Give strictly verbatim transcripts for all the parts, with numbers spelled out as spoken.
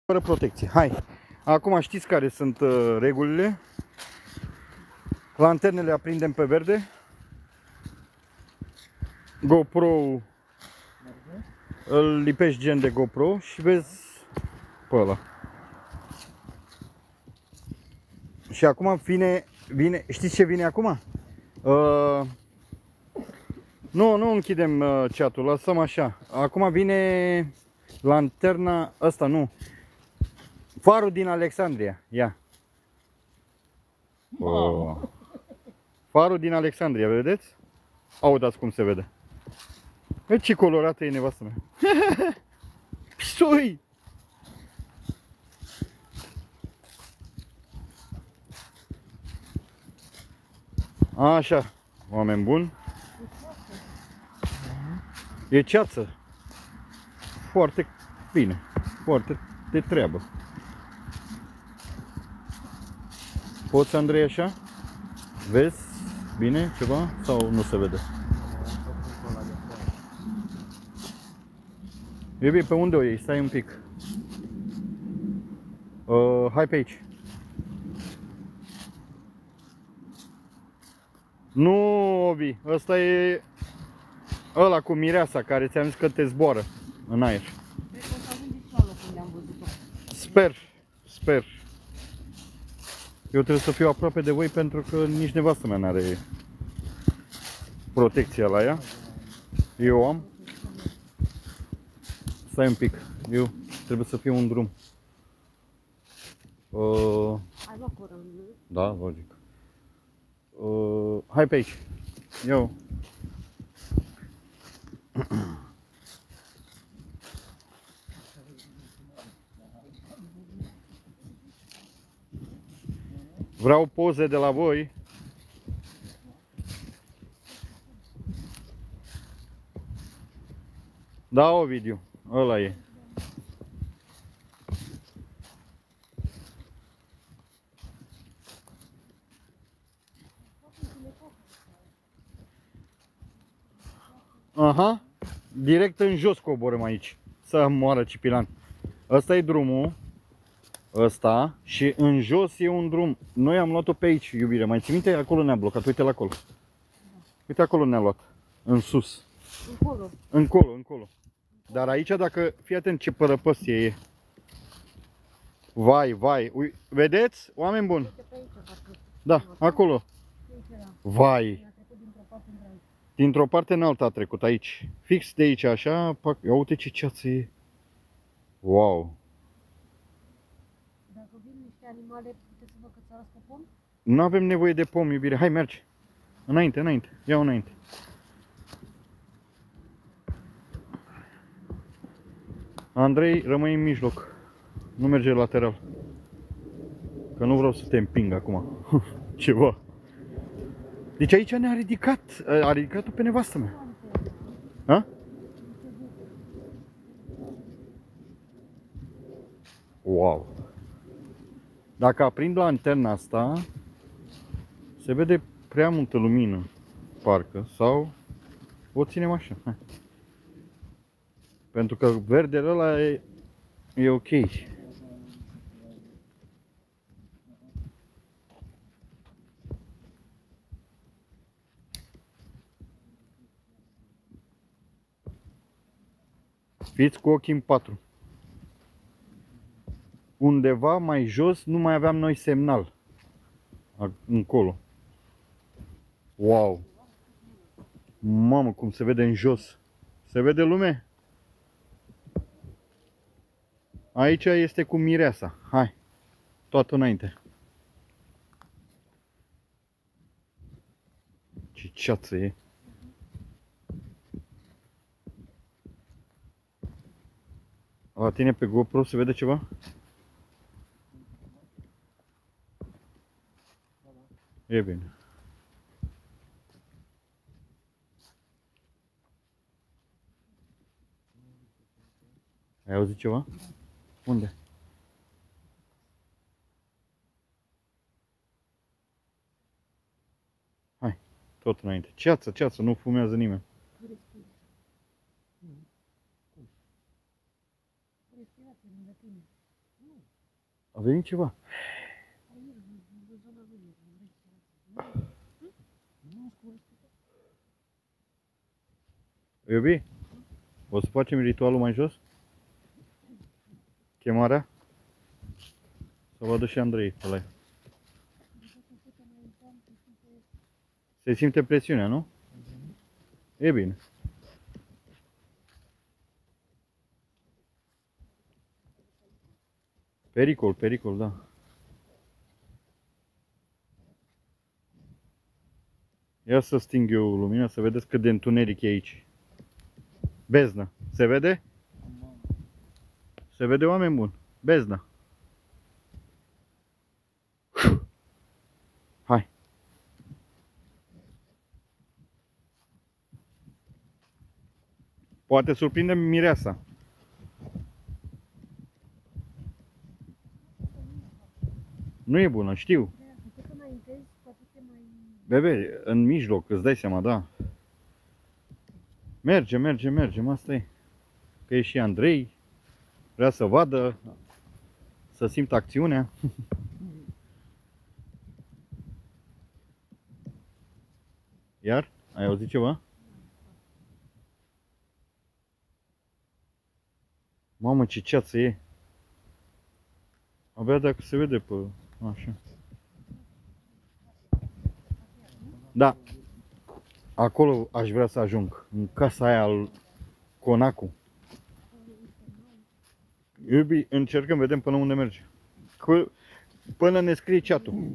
Fără protecție. Hai. Acum știți care sunt uh, regulile. Lanternele aprindem pe verde. GoPro îl lipești gen de GoPro și vezi pe ăla. Și acum vine, vine, știți ce vine acum? Uh, nu, nu închidem uh, chat-ul, lăsăm așa. Acum vine lanterna, asta nu. Farul din Alexandria, ia. Oh. Farul din Alexandria, vedeți? Audați cum se vede. Vezi ce colorată e nevastă mea. Sui! Așa, oameni buni. E ceață. Foarte bine. Foarte de treabă. Poți, Andrei, așa? Vezi bine ceva sau nu se vede? Iubi, pe unde o iei? Stai un pic. Uh, hai pe aici. Nu, Obi, ăsta e ăla cu mireasa care ți-am zis că te zboară în aer. Sper, sper. Eu trebuie să fiu aproape de voi pentru că nici nevastă mea n-are protecția la ea. Eu am. Stai un pic, eu trebuie să fiu în drum. Uh, Ai locuri în lui? Da, logic. Uh, hai pe aici. Eu. Vreau poze de la voi. Da, Ovidiu, ăla e. Aha, direct în jos coborăm aici, să moară Cipilan. Ăsta e drumul, ăsta, și în jos e un drum. Noi am luat-o pe aici, iubire, mai ții minte? Acolo ne-a blocat, uite la acolo. Uite acolo ne-a luat, în sus. Încolo. Încolo, încolo. Dar aici, dacă, fii atent ce părăpăstie e. Vai, vai, ui, vedeți, oameni buni? Da, acolo. Vai. Dintr-o parte în alta a trecut, aici. Fix de aici, așa, pac, ia uite ce ceață e. Wow. Dacă vin niște animale, puteți să vă cățărați pe pom? Nu avem nevoie de pom, iubire. Hai, mergi. Înainte, înainte. Ia înainte. Andrei, rămâi în mijloc. Nu merge lateral. Că nu vreau să te împing acum. Ceva. Deci aici ne-a ridicat. A ridicat-o pe nevastă mea. Ha? Wow. Dacă aprind lanterna asta, se vede prea multă lumină, parcă, sau o ținem așa. Hai. Pentru că verdele ăla e, e ok. Fiți cu ochii în patru. Undeva mai jos nu mai aveam noi semnal. Încolo. Wow. Mamă, cum se vede în jos. Se vede lume? Aici este cu mireasa. Hai. Toată înainte. Ce ceață e. La tine pe GoPro se vede ceva? E bine. Ai auzit ceva? Unde? Hai, tot înainte. Ceață, ceață, nu fumează nimeni. A venit ceva. Iubi, o să facem ritualul mai jos? Chemarea? Să vadă și Andrei pe live. Se simte presiunea, nu? E bine. Pericol, pericol, da. Ia să sting eu lumina, să vedeți cât de întuneric e aici. Beznă. Se vede? Se vede, oameni buni. Beznă. Hai. Poate surprinde mireasa. Nu e bună, știu. Bebe, în mijloc, îți dai seama, da. Merge, merge, merge, asta e. Că e și Andrei. Vrea să vadă, să simtă acțiunea. Iar? Ai auzit ceva? Mamă, ce ceață e. Abia dacă se vede pe... așa. Da. Acolo aș vrea să ajung. În casa aia al Conacu. Iubi, încercăm, vedem până unde merge. Până ne scrie chat-ul.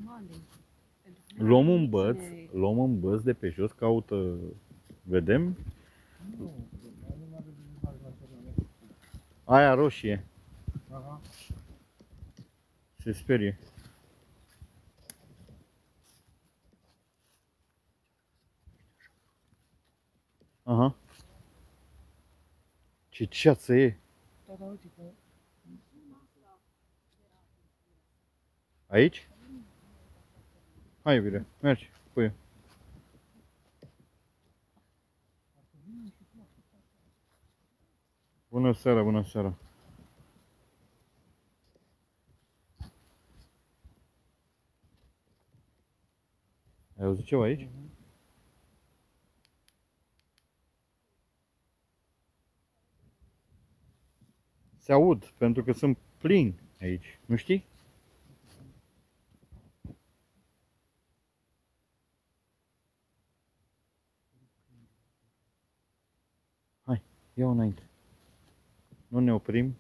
Luăm un băț, luăm un băț de pe jos, caută, vedem. Aia roșie. Se sperie. Aha. Ce ceață e. Aici? Hai, iubire, mergi cu eu. Bună seara, bună seara. Ai auzit ceva aici? Se aud, pentru că sunt plin aici, nu știi? Hai, ia-o înainte. Nu ne oprim.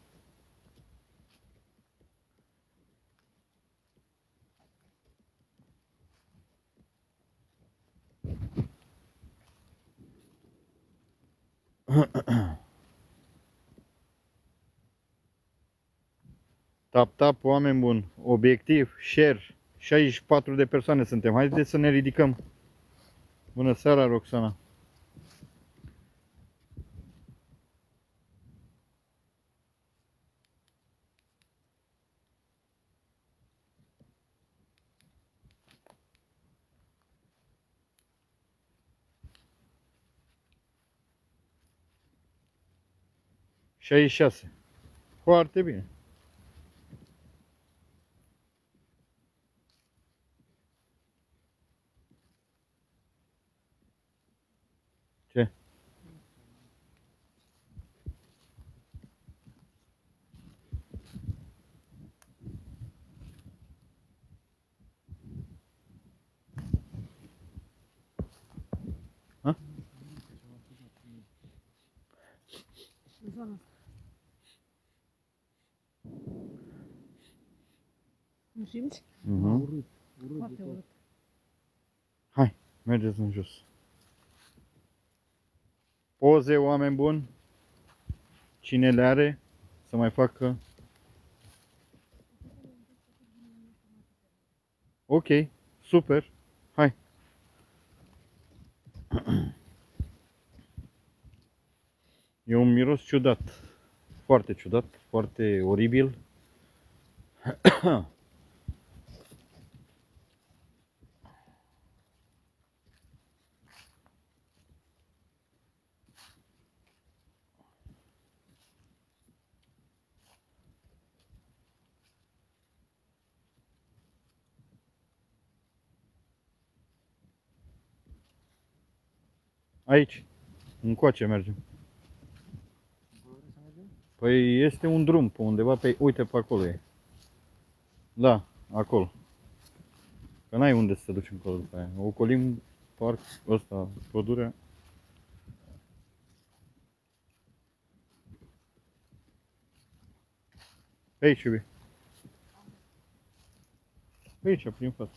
Tap, tap, oameni buni. Obiectiv, share. șaizeci și patru de persoane suntem. Haideți să ne ridicăm. Bună seara, Roxana. șaizeci și șase. Foarte bine. Ce? Ha? În zona asta. Nu simți? Uh-huh. Urât, urât. Foarte urât. Hai, mergeți în jos. Poze, oameni buni. Cine le are, să mai facă. Ok, super. Hai. E un miros ciudat. Foarte ciudat, foarte oribil. Aici. Încoace mergem. Păi este un drum pe undeva pe... Uite, pe acolo e. Da, acolo. Că n-ai unde să te duci încolo după aia. Ocolim parc ăsta, pădurea. Pe aici, iubi. Pe aici, prin față.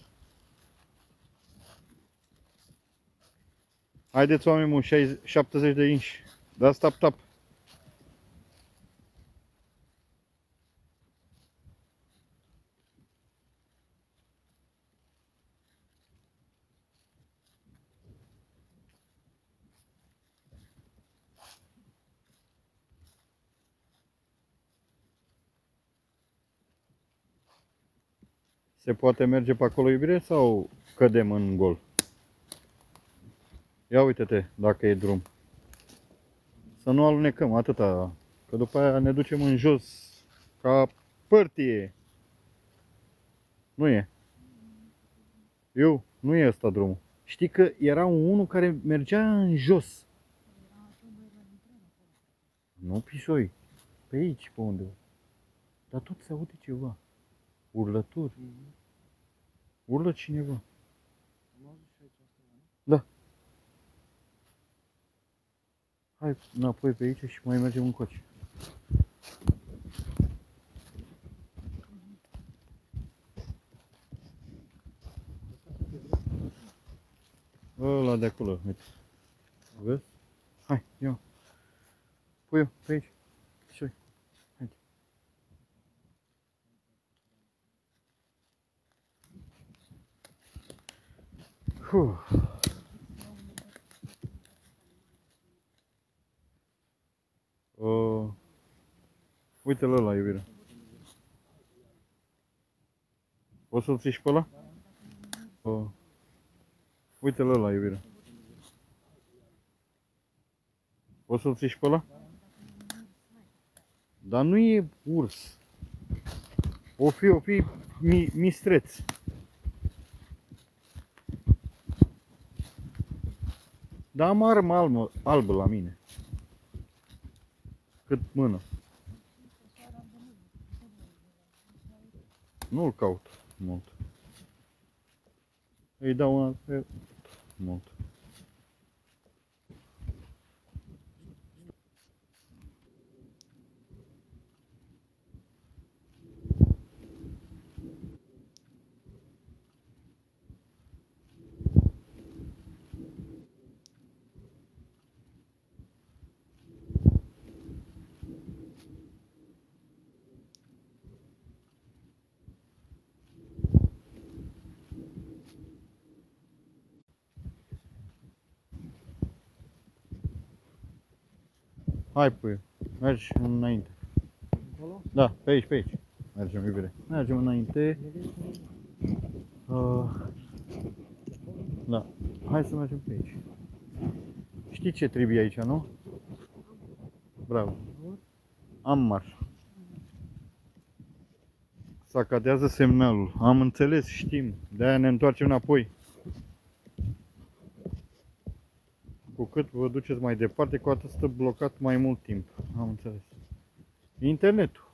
Haideți, oameni buni, șaptezeci de inci. Dați tap tap. Se poate merge pe acolo, iubire, sau cădem în gol? Ia uite-te dacă e drum. Să nu alunecăm atâta, că după aia ne ducem în jos ca părtie. Nu e. Eu, nu e ăsta drumul. Știi că era unul care mergea în jos. Nu, pisoi. Pe aici, pe unde? Dar tot se aude ceva. Urlături. Urlă cineva. Da. Hai înapoi pe aici și mai mergem încoace. Ăla de acolo, uite. Vezi? Hai, ia. Pui-o pe aici. Și haide. Huh. Uh, Uite-l ăla, iubire. O să-l ții și pe ăla? Uh, Uite-l ăla, iubire. O să-l ții și pe ăla? Dar nu e urs. O fi, o fi mi, mistreț. Dar am armă albă, albă la mine. Cât mână. Nu-l caut mult. Îi dau una pe mult. Hai, pui, mergi înainte. Acolo? Da, pe aici, pe aici. Mergem, iubire. Mergem înainte. Uh, da, hai să mergem pe aici. Știi ce trebuie aici, nu? Bravo. Ammar. Sacadează semnalul. Am înțeles, știm. De-aia ne întoarcem înapoi. Cu cât vă duceți mai departe, cu atât stă blocat mai mult timp. Am înțeles. Internetul.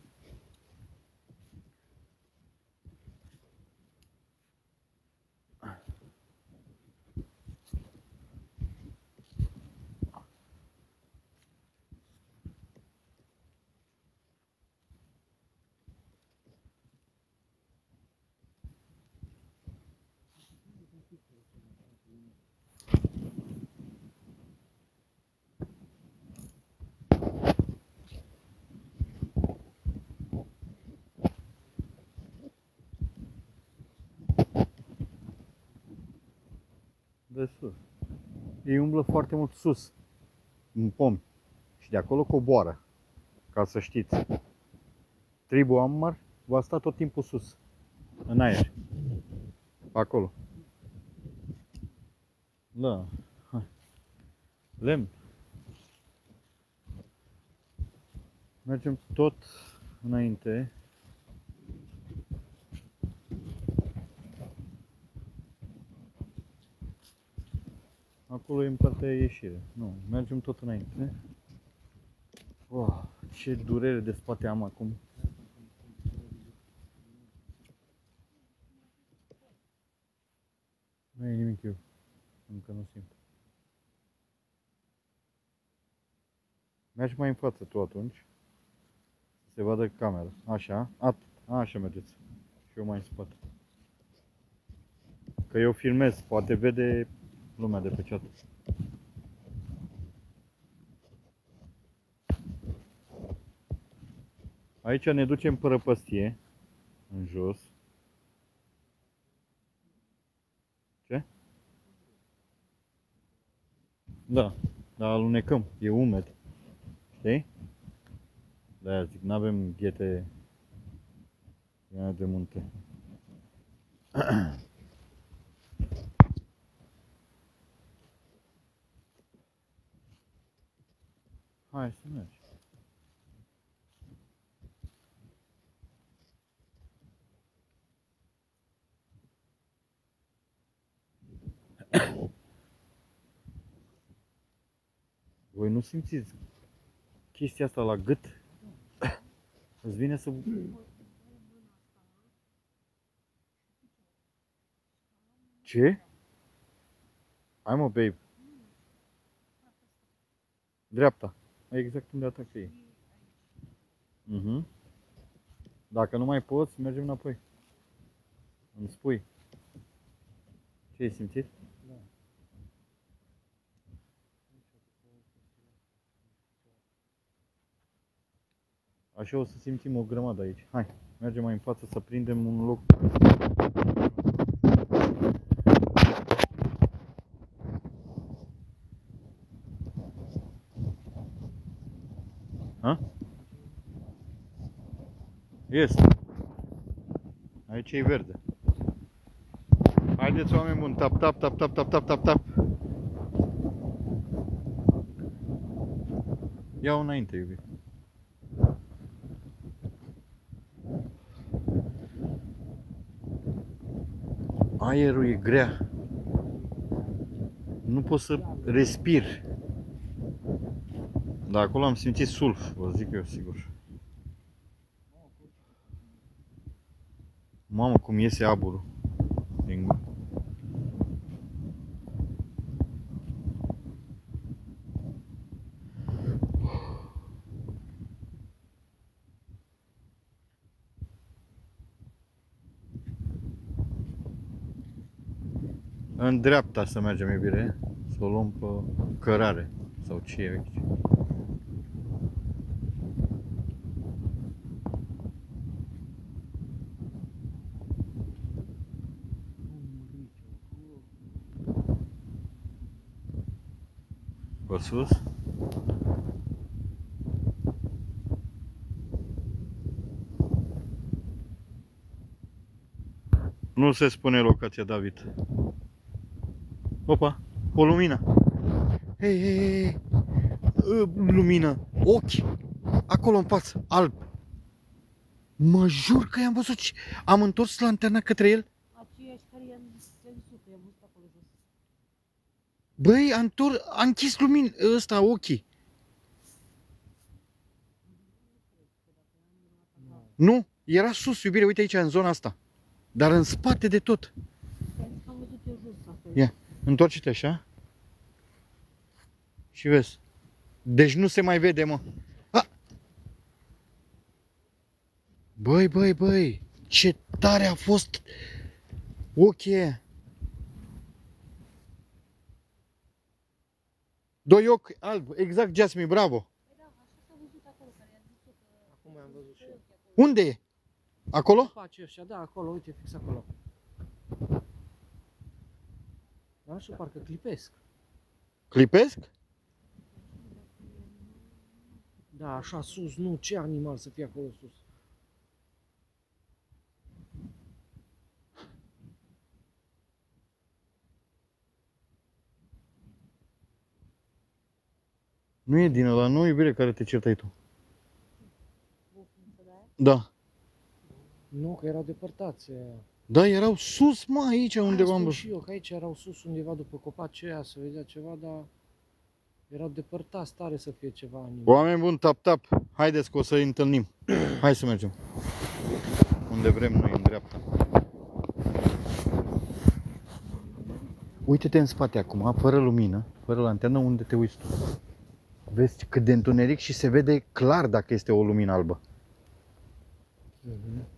De sus. Ei umblă foarte mult sus, în pomi. Și de acolo coboară. Ca să știți. Tribul Ammar va sta tot timpul sus. În aer. Acolo. Da. Hai. Lemn. Mergem tot înainte. acolo e în partea de ieșire. Nu, mergem tot înainte. Oh, ce durere de spate am acum. Nu e nimic eu. Încă nu simt. Mergi mai în față tu atunci. Să se vadă camera. Așa. Atât. Așa mergeți. Și eu mai în spate. Că eu filmez. Poate vede lumea de pe chat. Aici ne ducem prăpăstie. În jos. Ce? Da. Dar alunecăm. E umed. Știi? De-aia zic, n-avem ghete de munte. Hai să mergi. Voi nu simțiți chestia asta la gât? Îți vine să... Ce? Hai mă, babe. Dreapta. Exact unde atacă ei. Mhm. Dacă nu mai poți, mergem înapoi. Îmi spui. Ce ai simțit? Da. Așa o să simțim o grămadă aici. Hai, mergem mai în față să prindem un loc. Ha? Este. Aici e verde. Haideți, oameni buni, tap, tap, tap, tap, tap, tap, tap, tap. Ia-o înainte, iubi. Aerul e grea. Nu pot să respir. Dar acolo am simțit sulf, vă zic eu sigur. Mamă, cum iese aburul. Din... În dreapta să mergem, iubire. Să o luăm pe cărare. Sau ce e aici. Pe sus. Nu se spune locația, David. Opa, o lumină. Hei, hei, hei. Lumină. Ochi. Acolo în față, alb. Mă jur că i-am văzut și am întors lanterna către el. Aceiași care i-am zis că i-am văzut acolo jos. Băi, a, întor, a închis lumina ăsta, ochii. Nu, era sus, iubire, uite aici, în zona asta. Dar în spate de tot. Am văzut eu jos acolo. Ia, întoarce-te așa. Și vezi. Deci nu se mai vede, mă. A! Băi, băi, băi. Ce tare a fost ochii aia. Doi ochi albi, exact, Jasmine, bravo. Păi da, așa s-a văzut acolo, care i-a zis eu că... Acum am văzut și eu. Unde e? Acolo? Face ăștia, da, acolo, uite, fix acolo. Da, și parcă clipesc. Clipesc? Da, așa sus, nu, ce animal să fie acolo sus. Nu e din ăla, nu, iubire, care te certai tu. Bucniță de aia. Da. Nu, că erau depărtați aia. Da, erau sus, mă, aici undeva Aia am spun văzut. și eu, că aici erau sus undeva după copaci aia, să vedea ceva, dar erau depărtați tare să fie ceva animal. Oameni buni, tap, tap, haideți că o să îi întâlnim. Hai să mergem. Unde vrem noi, în dreapta. Uite-te în spate acum, fără lumină, fără lanternă, unde te uiți tu. Vezi cât de întuneric și se vede clar dacă este o lumină albă. Mhm.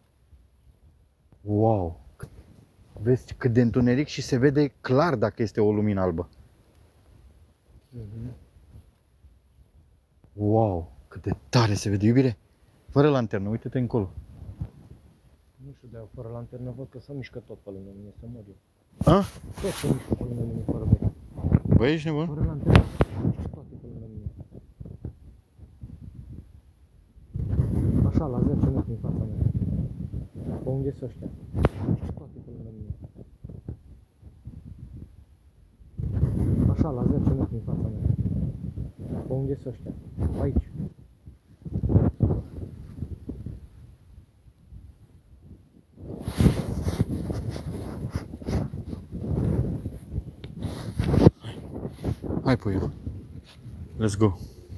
Wow! Vezi cât de întuneric și se vede clar dacă este o lumină albă. Mhm. Wow! Cât de tare se vede, iubire! Fără lanternă, uite-te încolo. Nu știu, dar fără lanternă văd că se mișcă tot pe lângă mine, să mor eu. A? Tot se mișcă pe lângă mine, fără băi. Băi, ești nebun? Fără lanternă, se mișcă toate pe lângă mine. Așa, la zece metri în fața mea. Pe unde sunt ăștia? Se mișcă toate pe lângă mine. Așa, la zece metri în fața mea. Pe unde sunt ăștia? Aici. Hai, puiu. Let's go.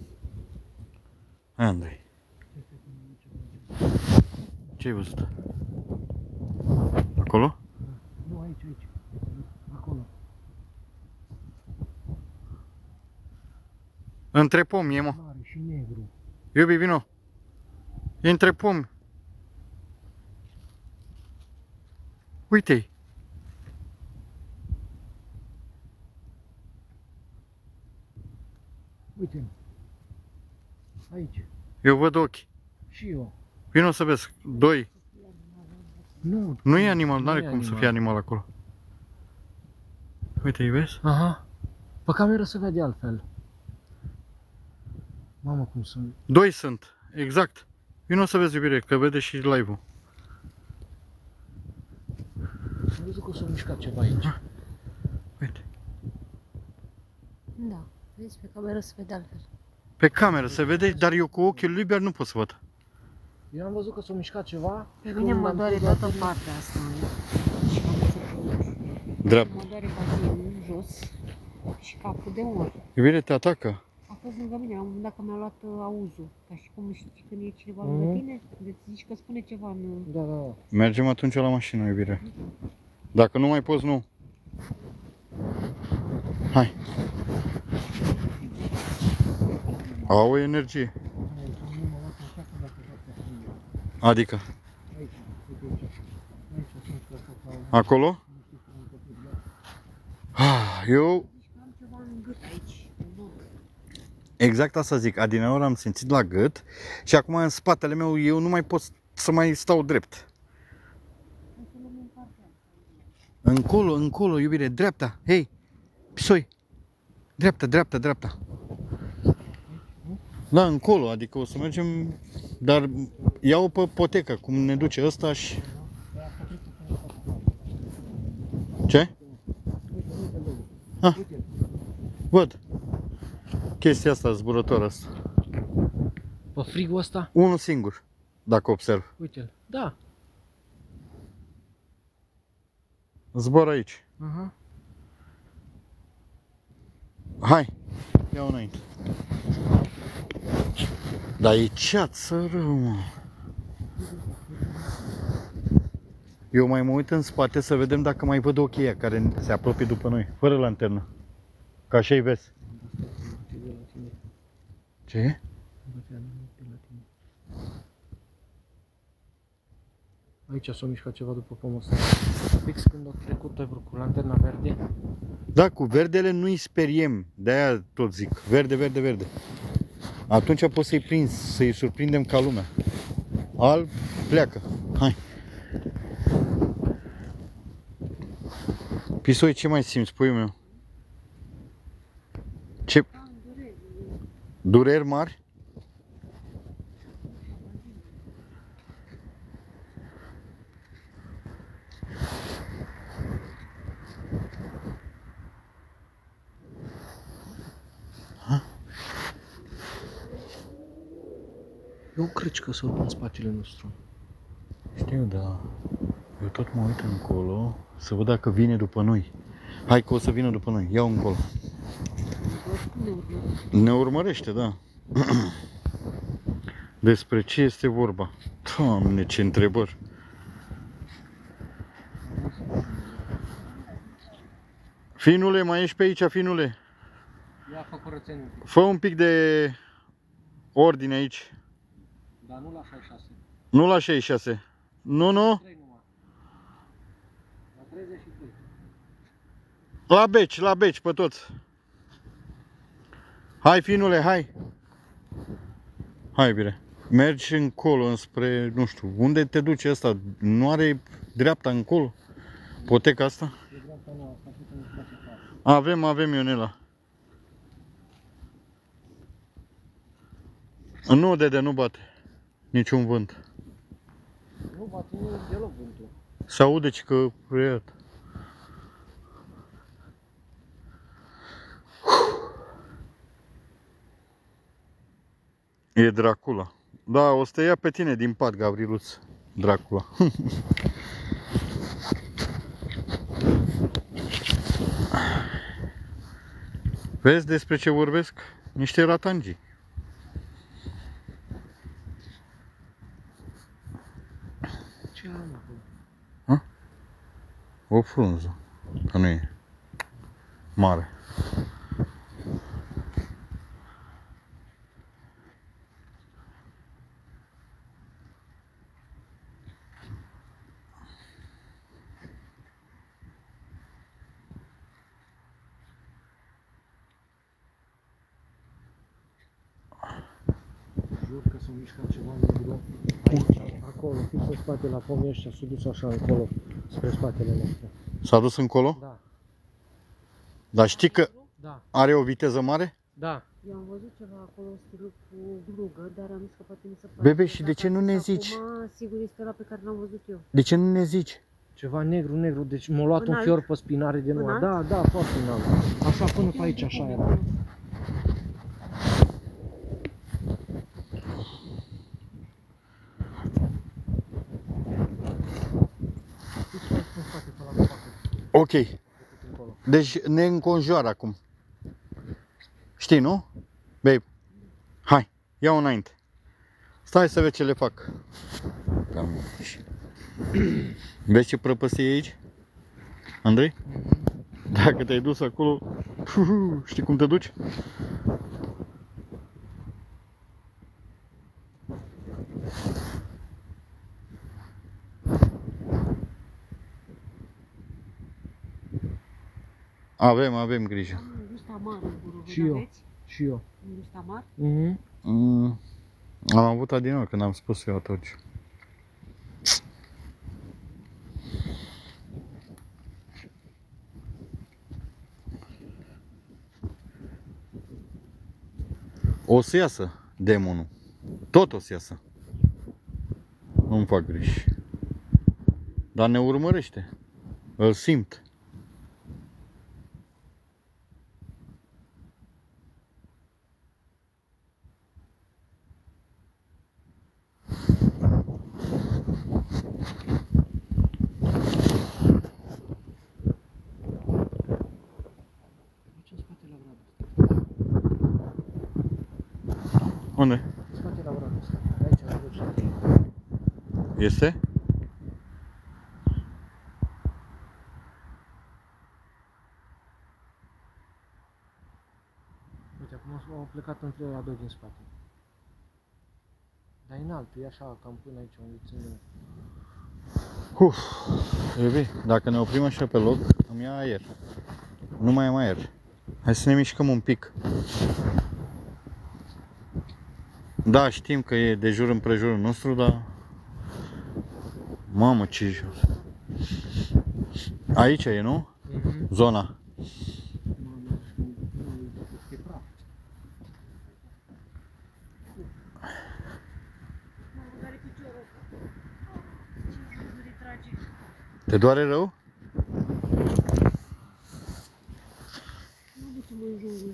Hai, Andrei. Ce-ai văzut? Acolo? Nu, aici, aici. Acolo. Între pomi e, mă. Mare și negru. Iubi, vino. E între pomi. Uite-i. Uite. Aici. Eu văd ochi. Și eu. Vino să vezi. Doi. Nu. Nu e animal, n-are e cum să animal. fie animal acolo. Uite, îi vezi? Aha. Pe cameră se vede altfel. Mamă, cum sunt. Doi sunt. Exact. Vino să vezi, iubire, că vede și live-ul. Am văzut că s-a mișcat ceva aici. Uite. Da, vezi, pe cameră se vede altfel. Pe cameră se vede, dar eu cu ochiul liber nu pot să văd. Eu am văzut că s-a mișcat ceva. Pe mine mă doare toată partea asta. Drept. Mă doare bazinul în jos și capul de ori. Iubire, te atacă. A fost lângă mine, la un moment dat că mi-a luat uh, auzul. Ca și cum știi când e cineva Mhm. lângă tine, de zici că spune ceva în... Da, da, da. Mergem atunci la mașină, iubire. Dacă nu mai poți, nu. Hai. Au energie. Adică, Aici, uite aici. Aici s-a mișcat tot acolo? Ah, eu Am ceva în gât aici, în bun. exact asta zic. Adineori am simțit la gât și acum în spatele meu eu nu mai pot să mai stau drept. Încolo, încolo, iubire, dreapta. Hei, pisoi. Dreapta, dreapta, dreapta. Da, încolo, adică o să mergem, dar iau pe potecă, cum ne duce ăsta și... Ce? Ah, văd. Chestia asta, zburătoare asta. Pe frigul ăsta? Unul singur, dacă observ. Uite-l. Da. Zbor aici. Aha. Hai, ia înainte. Dar e ceață rău, mă. Eu mai mă uit în spate să vedem dacă mai văd ochii ăia care se apropie după noi, fără lanternă. Ca așa-i vezi. Ce e? Aici s-a mișcat ceva după pomul ăsta. Fix când a trecut Evru cu lanterna verde. Da, cu verdele nu-i speriem, de-aia tot zic, verde, verde, verde. Atunci poți să-i prinzi, să-i surprindem ca lumea. Alb, pleacă, hai. Pisoi, ce mai simți, puiul meu? Ce? Dureri mari? E o crâcică să urmă în spatele nostru. Știu, da. Eu tot mă uit încolo să văd dacă vine după noi. Hai că o să vină după noi. Ia-o încolo. Ne urmărește, da. Despre ce este vorba? Doamne, ce întrebări. Finule, mai ești pe aici, finule? Ia, fă curățenie. Fă un pic de ordine aici. Dar nu la șaizeci și șase. Nu la șaizeci și șase. Nu, nu. trei numai. La treizeci și trei. La beci, la beci, pe toți. Hai, finule, hai. Hai, bine. Mergi încolo, înspre, nu știu, unde te duce ăsta? Nu are dreapta încolo? Poteca asta? E dreapta nouă, asta putem să face față. Avem, avem Ionela. Nu, dede, nu bate. Niciun vânt. Nu bate nu deloc vântul. Se aude ci că reiat. E Dracula. Da, o să te ia pe tine din pat, Gavriluț. Dracula. Vezi despre ce vorbesc? Niște ratangii. Ce am acolo? Ha? O frunză. Că nu e mare. Jur că s-a mișcat ceva negru. Aici, acolo, fix în spate la pomii ăștia, s-a dus așa încolo, spre spatele nostru. S-a dus încolo? Da. Dar știi că Da. are o viteză mare? Da. Eu am văzut ceva acolo, stilul cu glugă, dar am zis că poate mi se pare. Bebe, și de ce nu ne zici? Acum, sigur este ăla pe care l-am văzut eu. De ce nu ne zici? Ceva negru, negru, deci m-a luat un Înalt. fior pe spinare de nou. Înalt? Da, da, foarte înalt. Așa până pe aici, așa era. Ok. Deci ne înconjoară acum. Știi, nu? Babe, hai, ia-o înainte. Stai să vezi ce le fac. Vezi ce prăpăstie e aici? Andrei? Dacă te-ai dus acolo, știi cum te duci? Avem, avem grijă. Am un gust amar în gură, Și eu. aveți? Și eu. Un gust amar? Mhm. Mm, am avut adinor când am spus eu atunci. O să iasă demonul. Tot o să iasă. Nu-mi fac griji. Dar ne urmărește. Îl simt. Aici în spate la bradul ăsta. Unde? În spate la bradul ăsta. Aici la duce. Este? Uite, acum au plecat între la doi din spate. Dar e înalt, e așa, cam până aici, unde ține. Uf, e bine. Dacă ne oprim așa pe loc, îmi ia aer. Nu mai am aer. Hai să ne mișcăm un pic. Da, știm că e de jur împrejurul nostru, dar... Mamă, ce jur. Aici e, nu? Mhm. Zona. E praf. Mă, care piciorul ăsta. Ce guri tragic. Te doare rău? Nu duce-mă în jungul.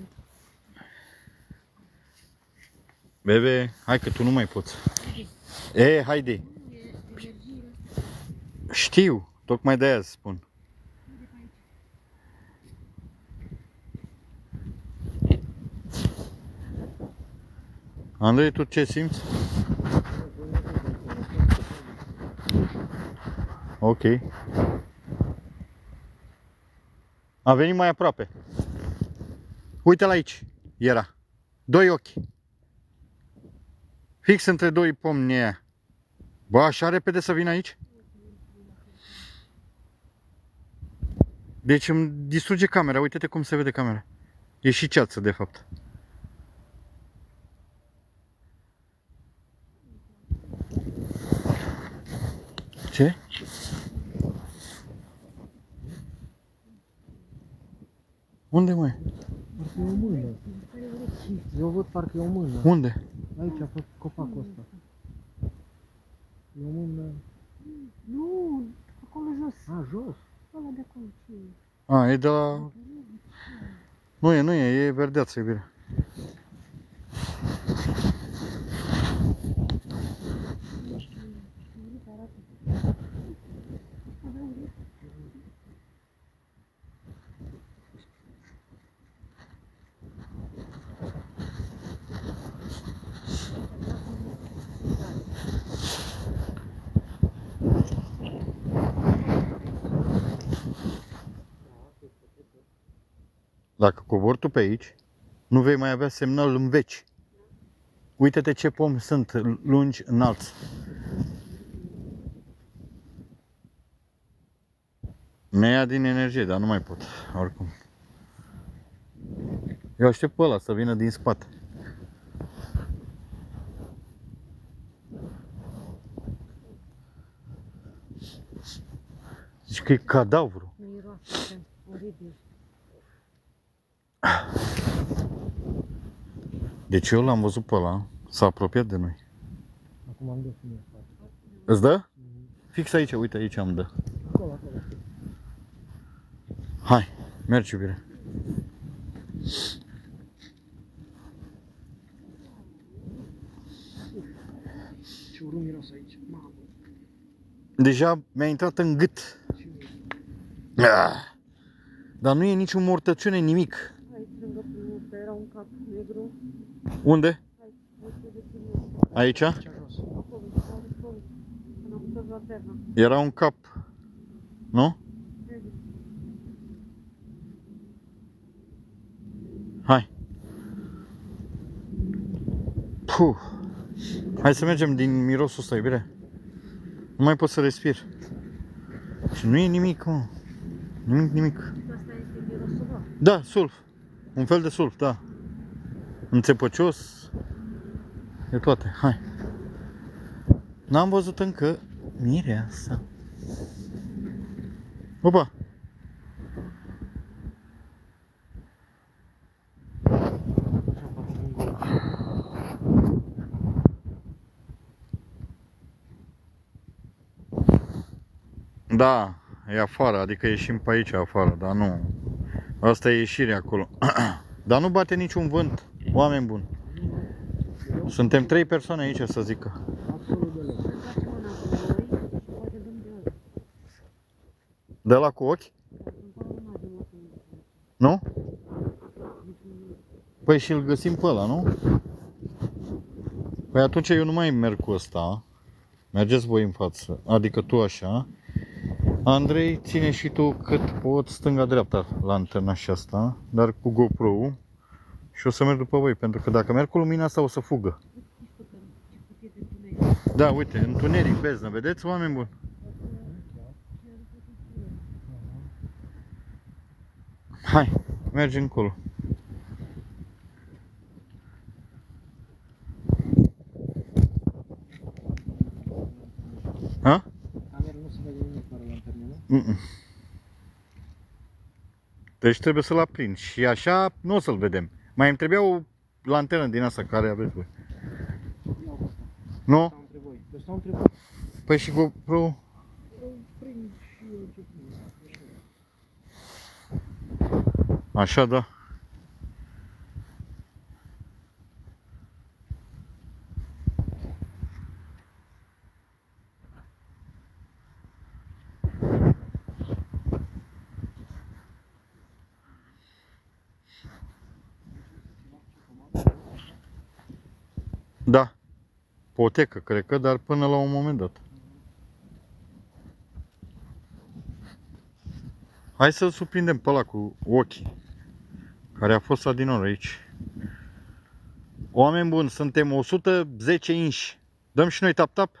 Bebe, hai că tu nu mai poți. E, haide. Nu e energiile astea. Știu, tocmai de aia spun. Andrei, tu ce simți? Ok. A venit mai aproape. Uite-l aici. Era. Doi ochi. Fix între doi pomni aia. Bă, așa repede să vin aici? Deci îmi distruge camera. Uite-te cum se vede camera. E și ceață, de fapt. Ce? Unde, mai? Parcă e o mână. Eu văd parcă e o mână. Unde? Aici, pe copacul ăsta. E o mână. Nu, acolo jos. A, jos. Ăla de acolo, ce e? A, e de la... Nu e, nu e, e verdeață, e bine. Dacă cobori tu pe aici, nu vei mai avea semnal în veci. Uite-te ce pomi sunt lungi, înalți. Mi ia din energie, dar nu mai pot, oricum. Eu aștept pe ăla să vină din spate. Zici că e cadavru. Miroase, oribil. Deci eu l-am văzut pe ăla, s-a apropiat de noi. Acum am dus în spate. Îți dă? Fix aici, uite aici am dă. Acolo, acolo. Hai, mergi, iubire. Ce urât miros aici. Mamă. Deja mi-a intrat în gât. Ah. Dar nu e niciun mortăciune, nimic. Aici, lângă primul ăsta, era un cap negru. Unde? Aici, de primul. Aici? Aici jos. Acolo, acolo, când am pus la terra. Era un cap. Nu? Hai. Puh. Hai să mergem din mirosul ăsta, iubire. Nu mai pot să respir. Și nu e nimic, mă. Nimic, nimic. Asta este mirosul lor. Da, sulf. Un fel de sulf, da. Înțepăcios. E toate. Hai. N-am văzut încă mireasa. Opa! Da, e afară, adică ieșim pe aici afară, dar nu. Asta e ieșirea acolo. Dar nu bate niciun vânt, oameni buni. Suntem trei persoane aici, să zică. Absolut deloc. Facem una cu noi și poate dăm de ăla. De la cu ochi? Încolo nu avem o singură. Nu? Păi și îl găsim pe ăla, nu? Păi atunci eu nu mai merg cu ăsta. Mergeți voi în față, adică tu așa. Andrei, ține și tu cât pot stânga-dreapta lanterna și asta, dar cu GoPro-ul. Și o să merg după voi, pentru că dacă merg cu lumina asta o să fugă. Da, uite, întuneric, beznă, vedeți, oameni buni? Hai, mergem încolo. Ha? Camera nu se vede nimic fără lanternă, nu? Mm -mm. Deci trebuie să-l aprind și așa nu o să-l vedem. Mai îmi trebuia o lanternă din asta care aveți voi. Nu? Stau între voi. Eu stau între voi. Păi și GoPro? Prind și eu ce prind. Așa, da. ipotecă, cred că, dar până la un moment dat. Hai să-l surprindem pe ăla cu ochii, care a fost adinor aici. Oameni buni, suntem o sută zece inși. Dăm și noi tap-tap?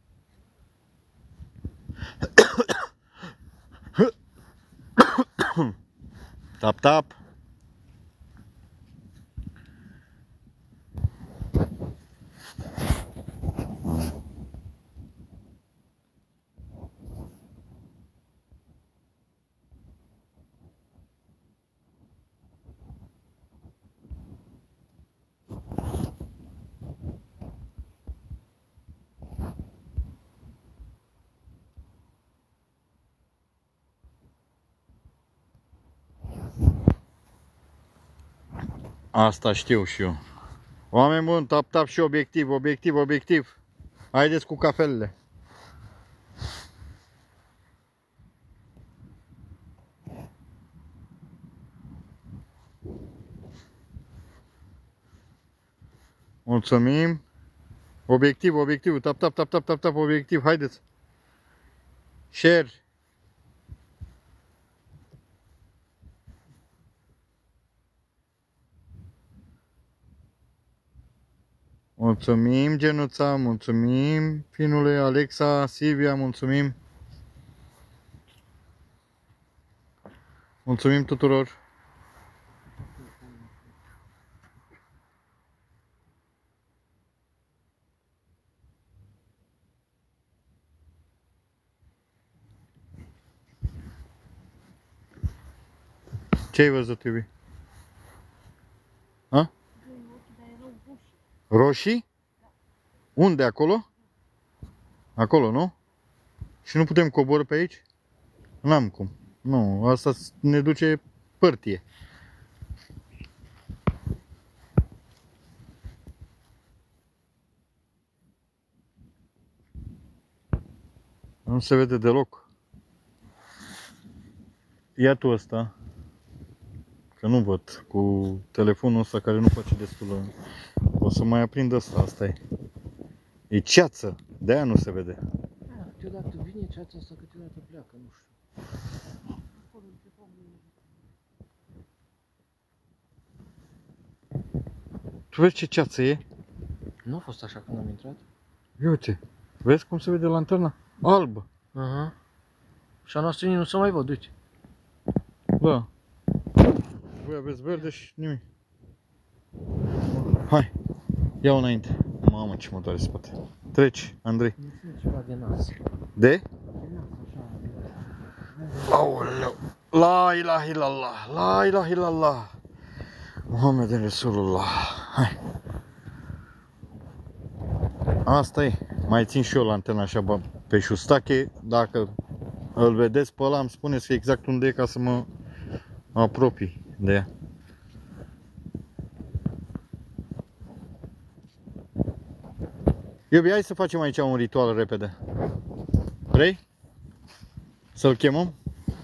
Tap-tap. Asta știu și eu. Oameni buni, tap tap și obiectiv, obiectiv, obiectiv. Haideți cu cafelele. Mulțumim. Obiectiv, obiectiv, tap tap tap tap tap tap obiectiv, haideți. Share. Mulțumim, Genuța, mulțumim, finule, Alexa, Silvia, mulțumim. Mulțumim tuturor. Ce ai văzut, iubi? Ha? Roșii? Unde? Acolo? Acolo, nu? Și nu putem coborî pe aici? N-am cum. Nu, asta ne duce părtie. Nu se vede deloc. Ia tu ăsta. Că nu văd cu telefonul ăsta care nu face destul. O să mai aprind ăsta, asta e. E ceață, de-aia nu se vede. Da, câteodată vine ceața asta, câteodată pleacă, nu știu. Tu vezi ce ceață e? Nu a fost așa când am intrat? Ia uite, vezi cum se vede lanterna? Albă. Aha. Și a noastră nu se mai văd, uite. Da. Voi aveți verde și nimic. Hai, ia-o înainte. Mamă, ce mă doare spate. Treci, Andrei. Nu știu ceva de nas. De? De nas, așa. Aoleu. La ilaha illallah, la ilaha illallah. Muhammed Rasulullah. Hai. Asta e. Mai țin și eu lantena așa pe șustache. Dacă îl vedeți pe ăla, îmi spuneți exact unde e ca să mă apropii de ea. Iubi, hai să facem aici un ritual repede. Vrei? Să-l chemăm?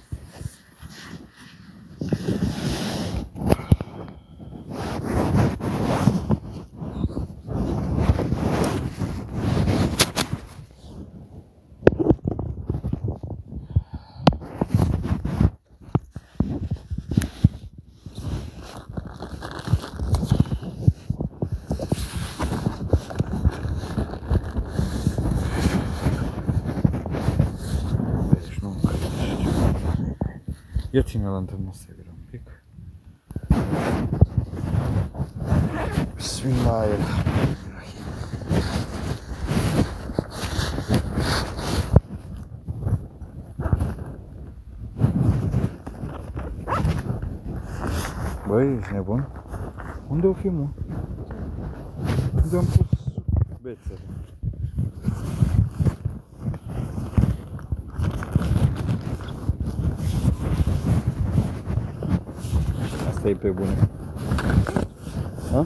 Ia ține lanterna asta un pic. Bismillahirrahmanirrahim. Băi, ești nebun? Unde o fi, mă? Unde am pus bețele? Asta e pe bune. Ha?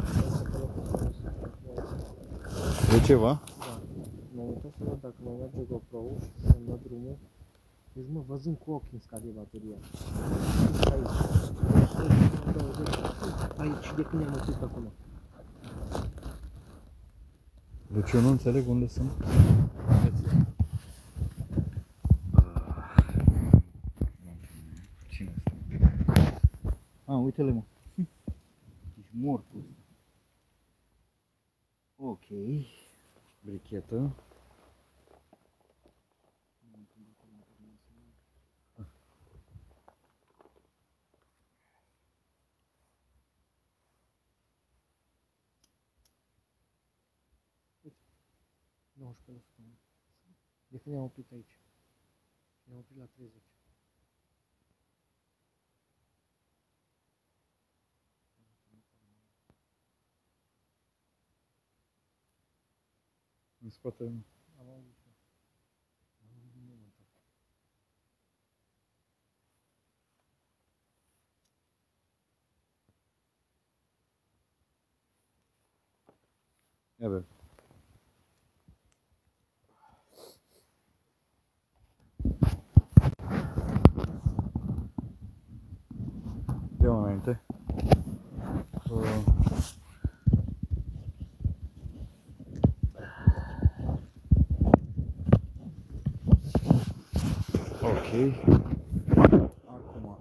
E ceva? Da. M-am uitat să văd dacă mai merge GoPro-ul și am dat drumul. Deci mă, văzând cu ochii îmi scade bateria. Aici. Aici, de când am oprit acum. Deci eu nu înțeleg unde sunt. Cine asta? Ah, uite-le, mă. Ești mortul ăsta. Ok. Brichetă. nouăsprezece la sută. De când ne-am oprit aici? Ne-am oprit la treizeci. În spate. Am auzit. Am auzit momentul. Ia vedem. Ia înainte. Uh. Ok. Acum.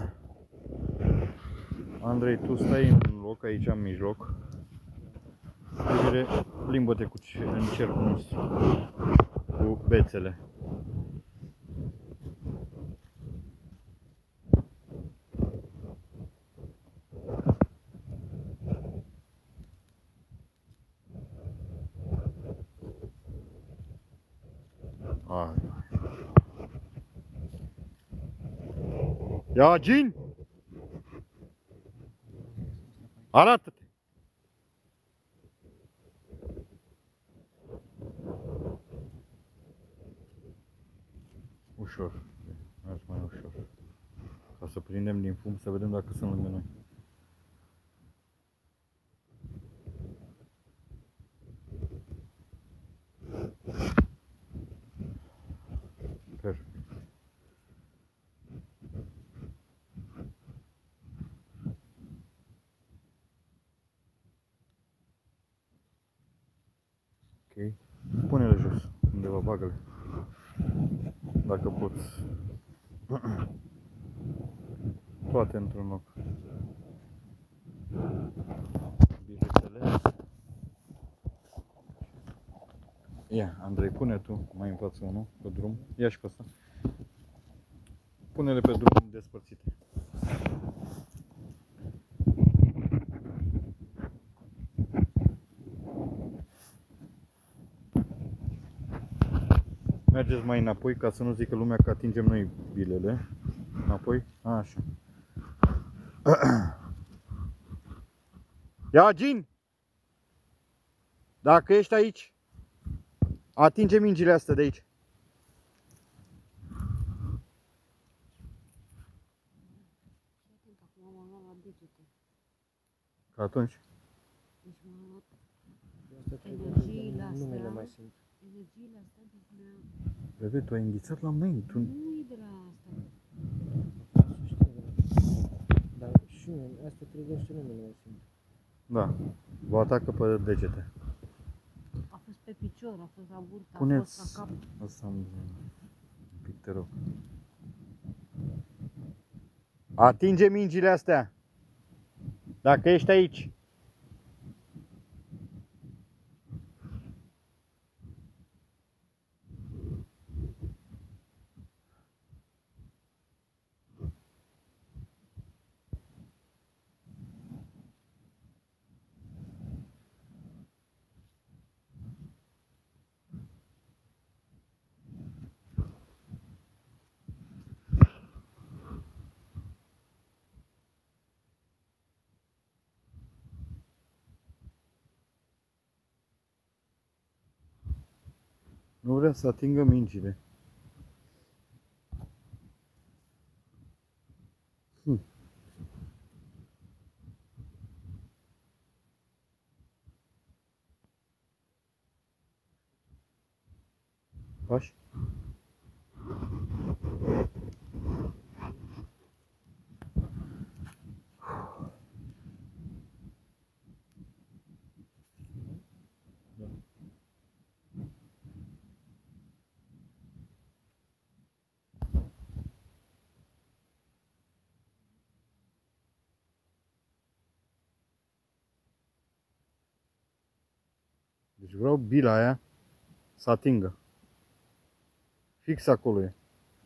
Andrei, tu stai în loc aici în mijloc. Grijere, plimbă-te cu ce, în cercul nostru. Cu bețele. Ai. Ia, Gin! Arată-te! Ușor. Mergi mai ușor. Ca să prindem din fum, să vedem dacă sunt lângă noi. Perfect. Ok. Pune-le jos, undeva, bagă-le. Dacă poți. Toate într-un loc. Bijetele. Ia, Andrei, pune tu mai în față unul, pe drum. Ia și pe ăsta. Pune-le pe drum despărțite. Mergeți mai înapoi ca să nu zică lumea că atingem noi bilele. Înapoi, așa. Ia, Gin! Dacă ești aici, atinge mingile astea de aici. Atent, acum m-am luat la degete. Ca atunci. Deci m-am luat Asta trebuie energiile să nu le astea. mai simt. Energiile astea, deci mi-a... Bebe, tu ai înghițat la mâini. Tu... Nu e de la asta. Să știu, dar și mie, asta trebuie să nu le mai simt. Da, vă atacă pe degete. A fost pe picior, a fost la burtă, a Puneți fost la cap. asta un pic, te rog. Atinge mingile astea. Dacă ești aici. Nu vrea să atingă mingile. Hm. Pași? Deci vreau bila aia să atingă. Fix acolo e.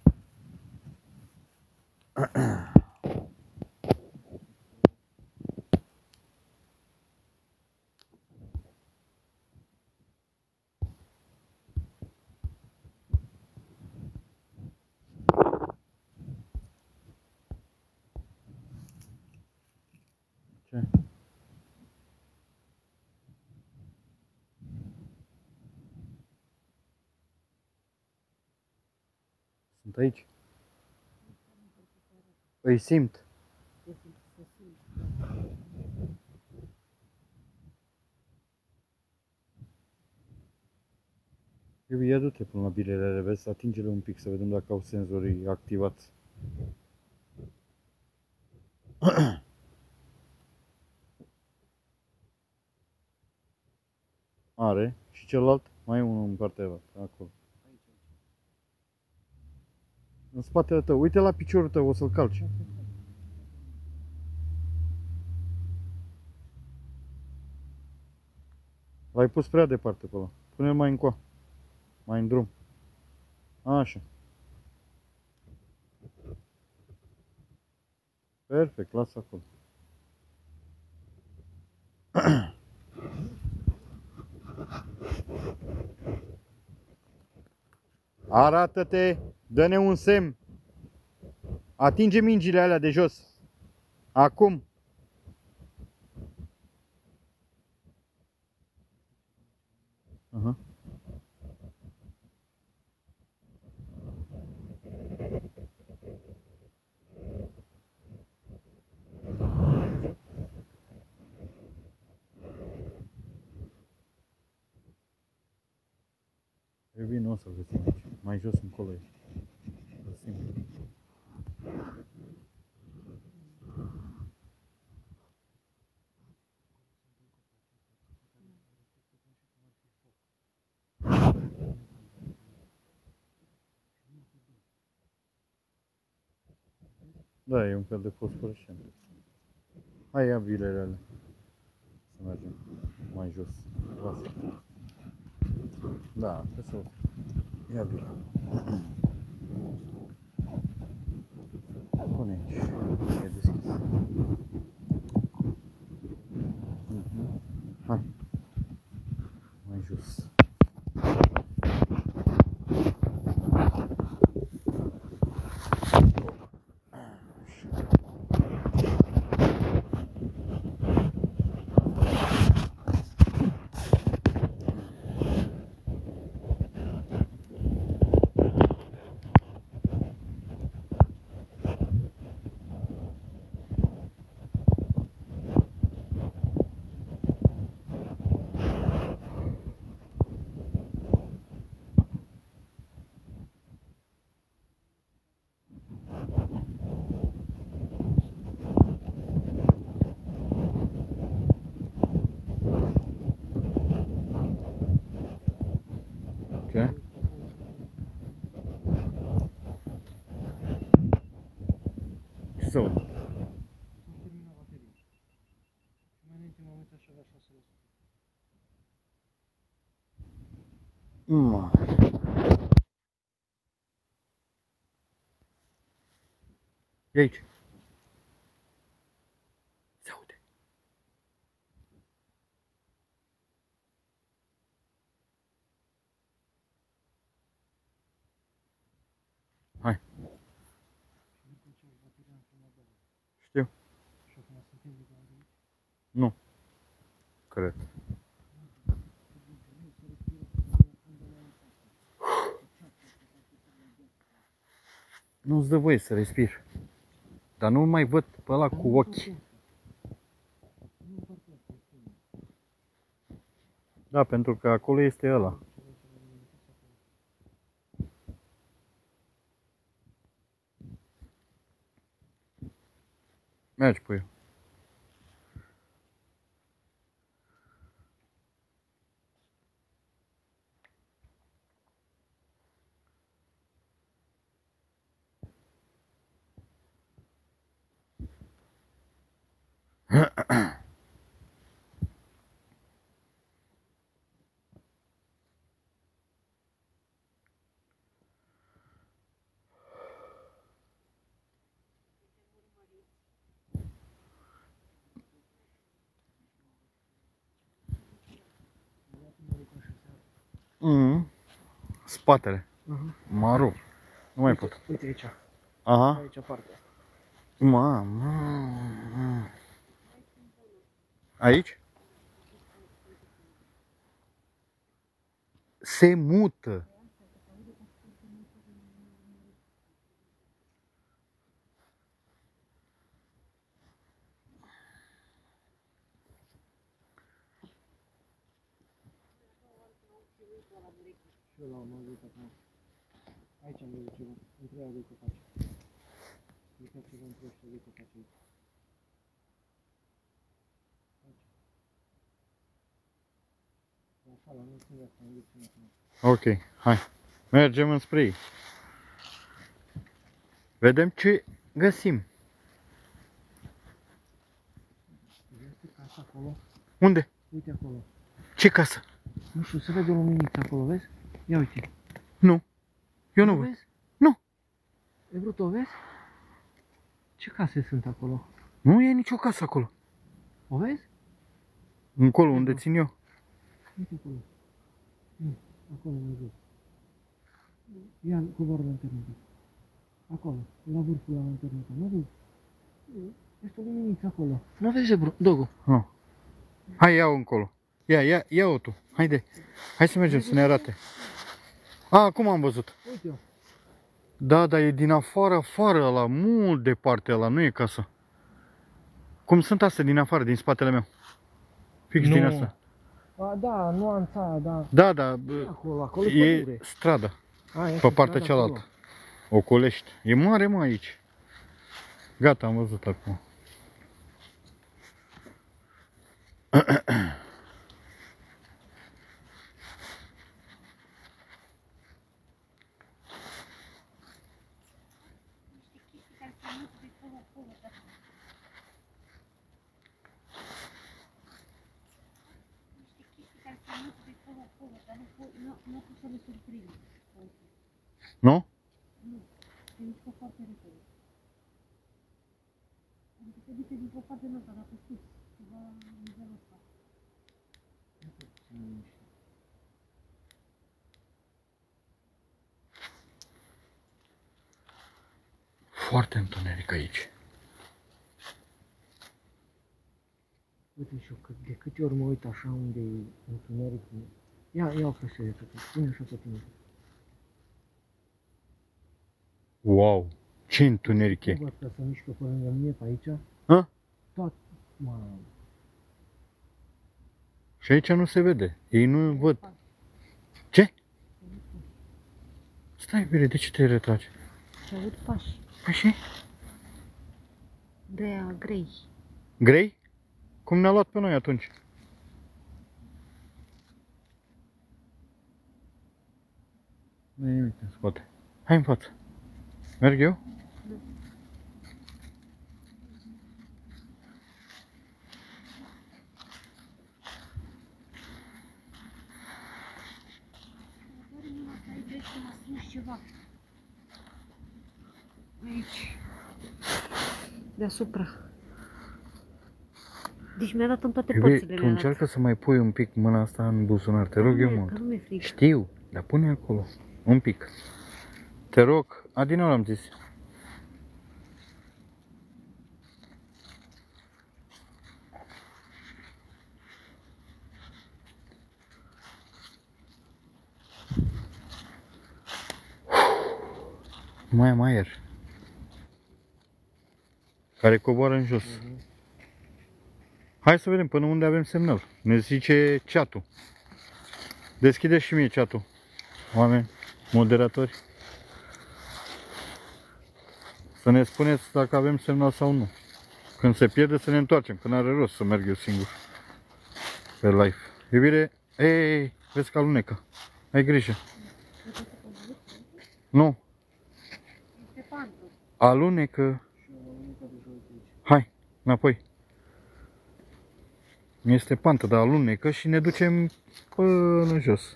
Ce? Sunt aici. Îi simt. Ia du-te până la bilele alea, vezi, atinge-le un pic să vedem dacă au senzorii activați. Are. Și celălalt? Mai e unul în partea aia, acolo. În spatele tău. Uite la piciorul tău, o să-l calci. L-ai pus prea departe pe ăla. Pune-l mai încoa. Mai în drum. Așa. Perfect, lasă acolo. Arată-te, dă-ne un semn. Atinge mingile alea de jos. Acum. Aha. E bine, o să-l găsim aici. Mai jos încolo e. Găsim. Da, e un fel de fosforescent. Hai, ia bilele alea. Să mergem mai jos. Lasă. Da, trebuie să ia bila. Pune aici. E deschis. Mhm. Hai. Mai jos. Ok. Ce să aud? Mă. E aici. Se aude. Hai. Știu. Nu. Cred. Nu-ți dă voie să respiri. Dar nu mai văd pe ăla cu ochi. Da, pentru că acolo este ăla. Mergi, puiu. Mm. Spatele. Aha. Mă rup. Nu mai Uite, pot. uite aici. Aha. Aici partea. Mamă. Aici? Se mută. Și eu l-am văzut acum. Aici am văzut ceva. Între aia de copaci. Uite ceva între ăștia de copaci aici. Aici. Așa, la noi stânga asta, unde ține acum. Ok, hai. Mergem înspre ei. Vedem ce găsim. Este casa acolo. Unde? Uite acolo. Ce casă? Nu știu, se vede o luminiță acolo, vezi? Ia uite. Nu. Eu nu O văd. vezi? Nu. E vrut, o vezi? Ce case sunt acolo? Nu e nicio casă acolo. O vezi? Încolo, unde țin eu. Uite acolo. Nu, acolo mai jos. Ia, coboară lanterna. Acolo, la vârful la lanterna. Nu vezi? Este o luminiță acolo. Nu vezi, bro, Dogu? Nu. Hai, ia-o încolo. Ia, ia, ia-o tu. Haide. Hai să mergem să ne arate. A, acum am văzut. Uite-o. Da, dar e din afară, afară ăla, mult departe ăla, nu e casă. Cum sunt astea din afară, din spatele meu. Fix Nu. din asta. A, da, nuanța aia, da. Da, da, bă, Acolo, acolo e e pădure. strada, A, este pe partea strada cealaltă. acolo. Ocolești. E mare, mă, aici. Gata, am văzut acum. Nu pot să le surprind. Nu? Se mișcă foarte repede. Adică se duce dintr-o parte în alta, dar pe sus, ceva la nivelul ăsta. Foarte întuneric aici. Uite și eu, că de câte ori mă uit așa unde e întuneric. Ia, ia o frăsă de tot. Pune așa pe tine. Wow, ce întuneric e. Văd că se mișcă pe lângă mine, pe aici. Hă? Tot, mamă. Și aici nu se vede. Ei nu văd. Ce? Stai, bine, de ce te retragi? Și aud pași Păi și? de aia grei. Grei? Cum ne-a luat pe noi atunci? Nu e nimic în spate. Hai în față. Merg eu? Aici m-a strâns ceva. Aici. Deasupra. Deci mi-a dat în toate Iubi, părțile. tu încearcă să mai pui un pic mâna asta în buzunar, te rog eu Că mult. nu mi-e frig. Știu, dar pune acolo, un pic. Te rog, adină am zis. Mai am aer. Care coboară în jos. Hai să vedem până unde avem semnal. Ne zice chat-ul. Deschide și mie chat-ul. Oameni, moderatori. Să ne spuneți dacă avem semnal sau nu. Când se pierde să ne întoarcem, că n-are rost să merg eu singur pe live. Iubire, ei, vezi că alunecă. Ai grijă. Nu. Este pantă. Alunecă. Hai, înapoi. Este pantă, dar alunecă și ne ducem până jos.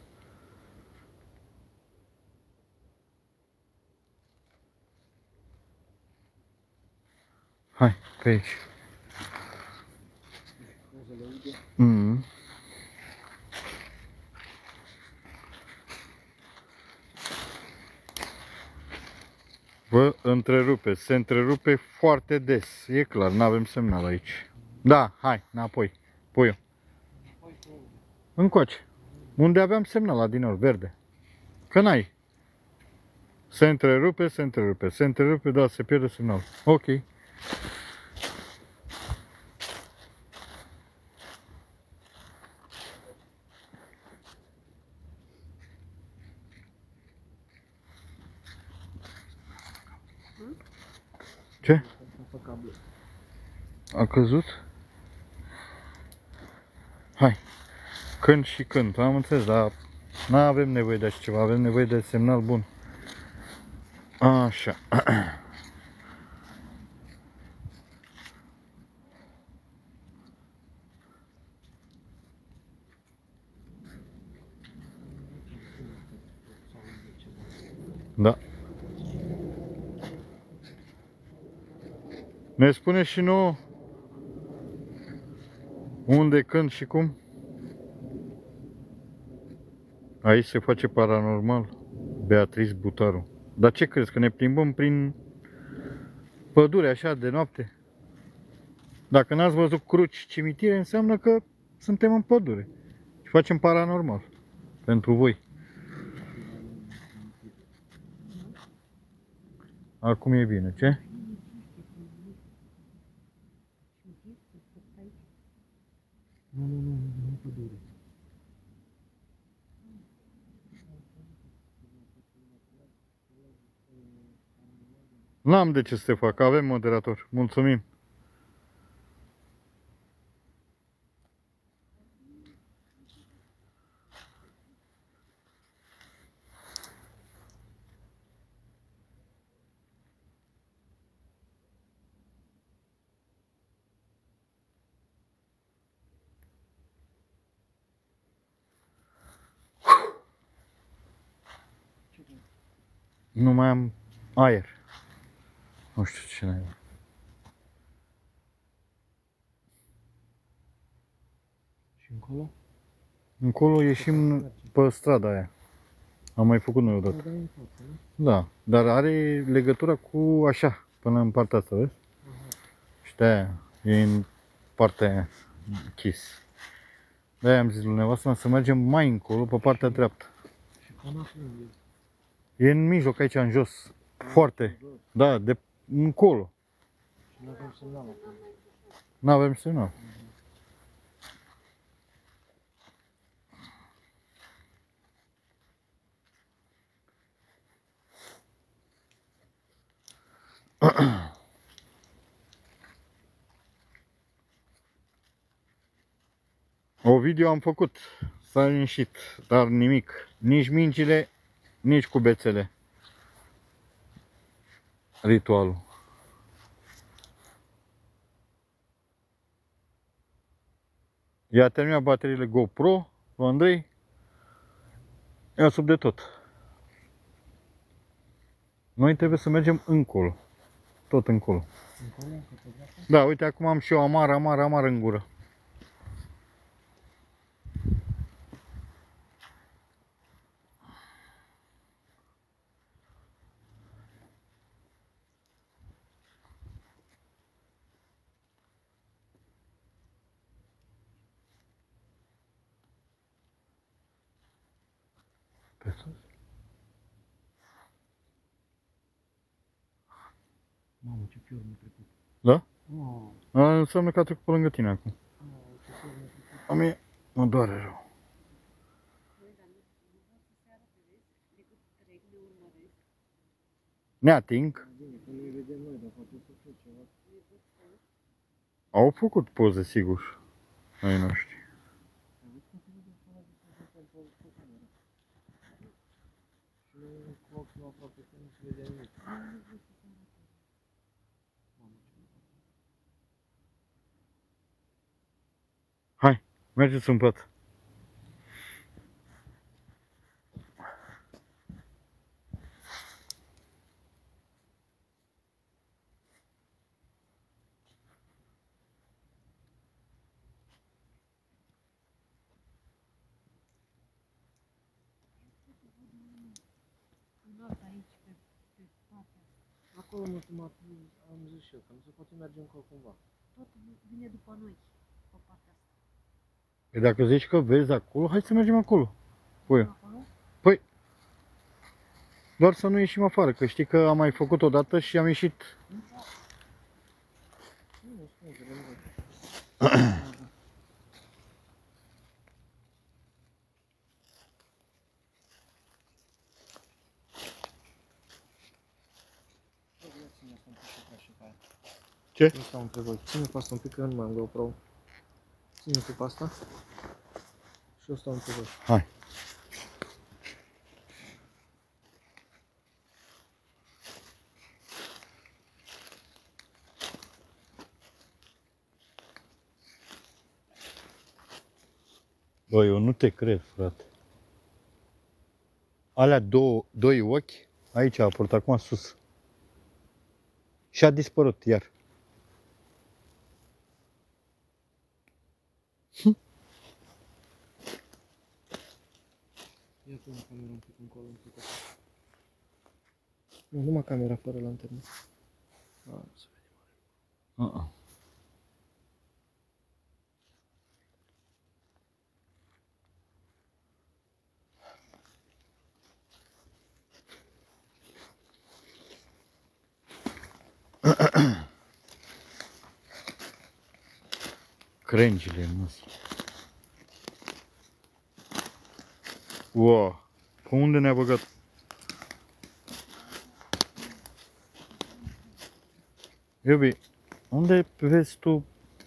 Hai, pe aici. Mm. Vă întrerupe, se întrerupe foarte des. E clar, nu avem semnal aici. Da, hai, înapoi. Pui-o. Încoace. Unde aveam semnal la din ori, verde. Că n-ai. Se întrerupe, se întrerupe, se întrerupe, da, se pierde semnal. Ok. Ce? A căzut? Hai. Când și când, am înțeles, dar nu avem nevoie de așa ceva, avem nevoie de semnal bun. Așa. Da. Ne spune și nouă unde, când și cum? Aici se face paranormal. Beatrice Butaru. Dar ce crezi? Că ne plimbăm prin pădure așa de noapte? Dacă n-ați văzut cruci cimitire, înseamnă că suntem în pădure. Și facem paranormal. Pentru voi. Acum e bine, ce? Nu, nu, nu, nu, nu pădure. N-am de ce să te fac, avem moderator. Mulțumim. Nu mai am aer. Nu știu ce n-ai. Și încolo? Încolo ieșim pe strada aia. Am mai făcut noi odată. Da, e în față, nu? Da, dar are legătura cu așa, până în partea asta, vezi? Și de-aia e în partea aia închis. De-aia am zis lui nevastă să mergem mai încolo, pe partea dreaptă. Și până unde e? E în mijloc, aici, în jos. Foarte. Da, de încolo. Și nu avem semnal acolo. N-avem semnal. O video am făcut, s-a liniștit, dar nimic. Nici mingile, nici cu bețele. Ritualul. I-a terminat bateriile GoPro lui Andrei. Ia sub de tot. Noi trebuie să mergem încolo. Tot încolo. Încolo, încă pe dreapta? Da, uite, acum am și eu amar, amar, amar în gură. Pe sus? Mamă, ce pior mi-a trecut. Da? Oh, A, înseamnă că a trecut pe lângă tine acum. oh, ce pior mi-a trecut. A mie mă doare rău. Ne ating. Bine, că nu-i vedem noi, dar poate să fie ceva. Au făcut poze, sigur, ai noștri. Și noi cu ochiul aproape că nu se vede nimic. Hai, mergeți în pat. Un alt aici, pe, pe partea asta. acolo nu se mai am zis și eu, că nu se poate merge încă cumva. Tot vine după noi, pe partea asta. Păi dacă zici că vezi acolo, hai să mergem acolo. Păi, Acolo? păi, doar să nu ieșim afară, că știi că am mai făcut o dată și am ieșit. Nu, nu spun că nu. Ce? Nu stau între voi. Ține pe asta un pic, că eu nu mai am GoPro. Ține tu pe asta. Și eu stau între voi. Hai. Bă, eu nu te cred, frate. Alea două, doi ochi, aici a apărut, acum sus. Și a dispărut iar. Ia tu camera un pic încolo, un pic așa. Nu, numai camera fără lanternă. A, nu se vede mare. Uh-uh. Crengile în nas. Wow, pe unde ne-a băgat? Iubi, unde vezi tu?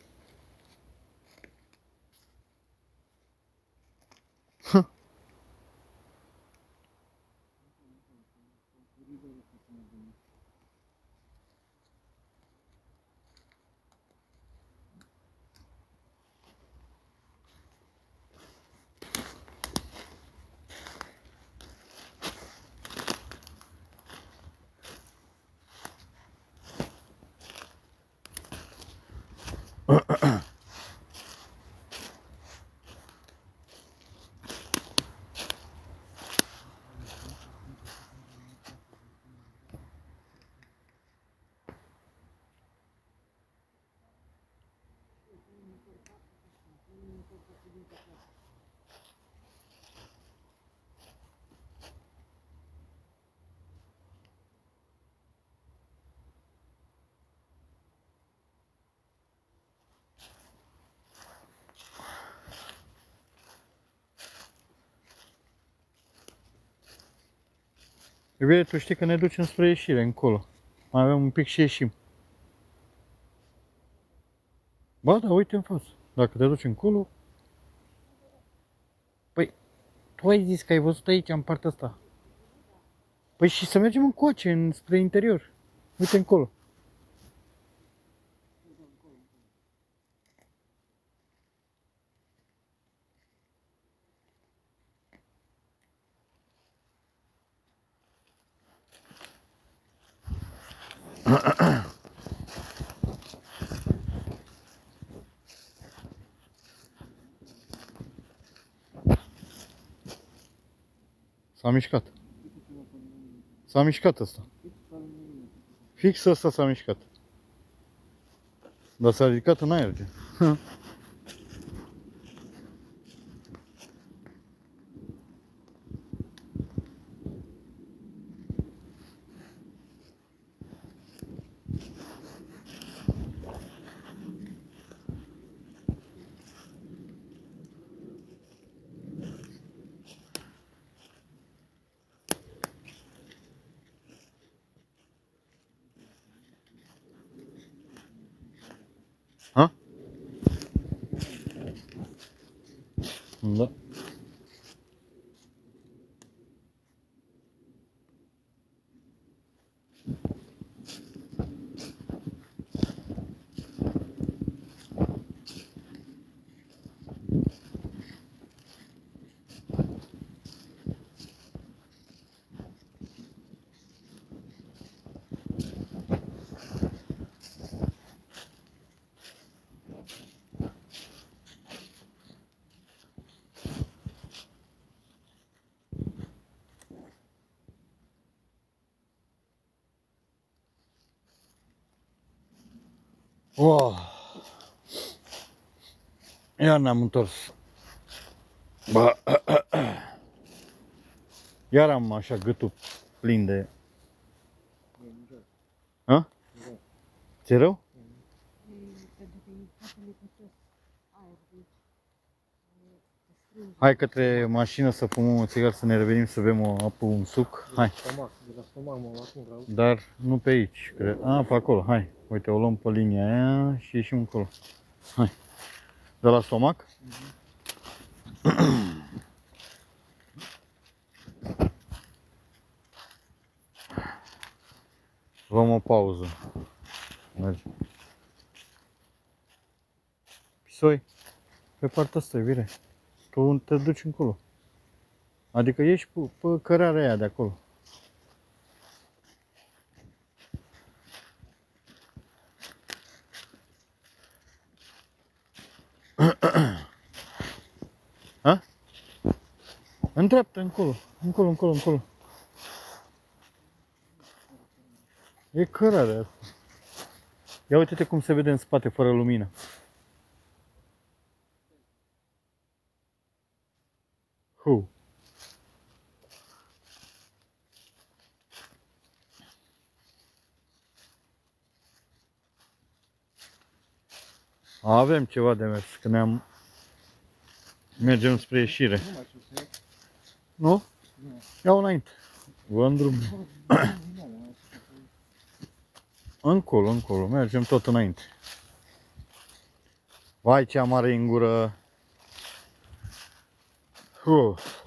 Iubire, tu știi că ne ducem spre ieșire, încolo. Mai avem un pic și ieșim. Ba da, uite în față. Dacă te duci încolo... Păi, tu ai zis că ai văzut aici, în partea asta. Păi și să mergem încoace, în, spre interior. Uite încolo. S-a mișcat. S-a mișcat ăsta. Fix ăsta s-a mișcat. Dar s-a ridicat în aer. Ha? Da. Oh. Iar ne-am întors. Bă. Iar am așa gâtul plin de... Ha? Ți-e rău? Hai către mașină să fumăm o țigară, să ne revenim să bem o apă, un suc. Hai. De la stomac mă acum vreau. Dar nu pe aici, cred. A, pe acolo, hai. Uite, o luăm pe linia aia și ieșim încolo. Hai. De la stomac? Luăm o pauză. Mergi. Pisoi, pe partea asta, vire. Tu te duci încolo. Adică ieși pe, pe cărarea aia de acolo. Ha? În dreapta, încolo. Încolo, încolo, încolo. E cărarea asta. Ia uite-te cum se vede în spate fără lumină. Hu. Avem ceva de mers, că ne-am... Mergem spre ieșire. Nu mai știu să Nu? Nu. Iau înainte. Vă îndrum. Încolo, încolo. Mergem tot înainte. Vai, ce mare în gură. Uf.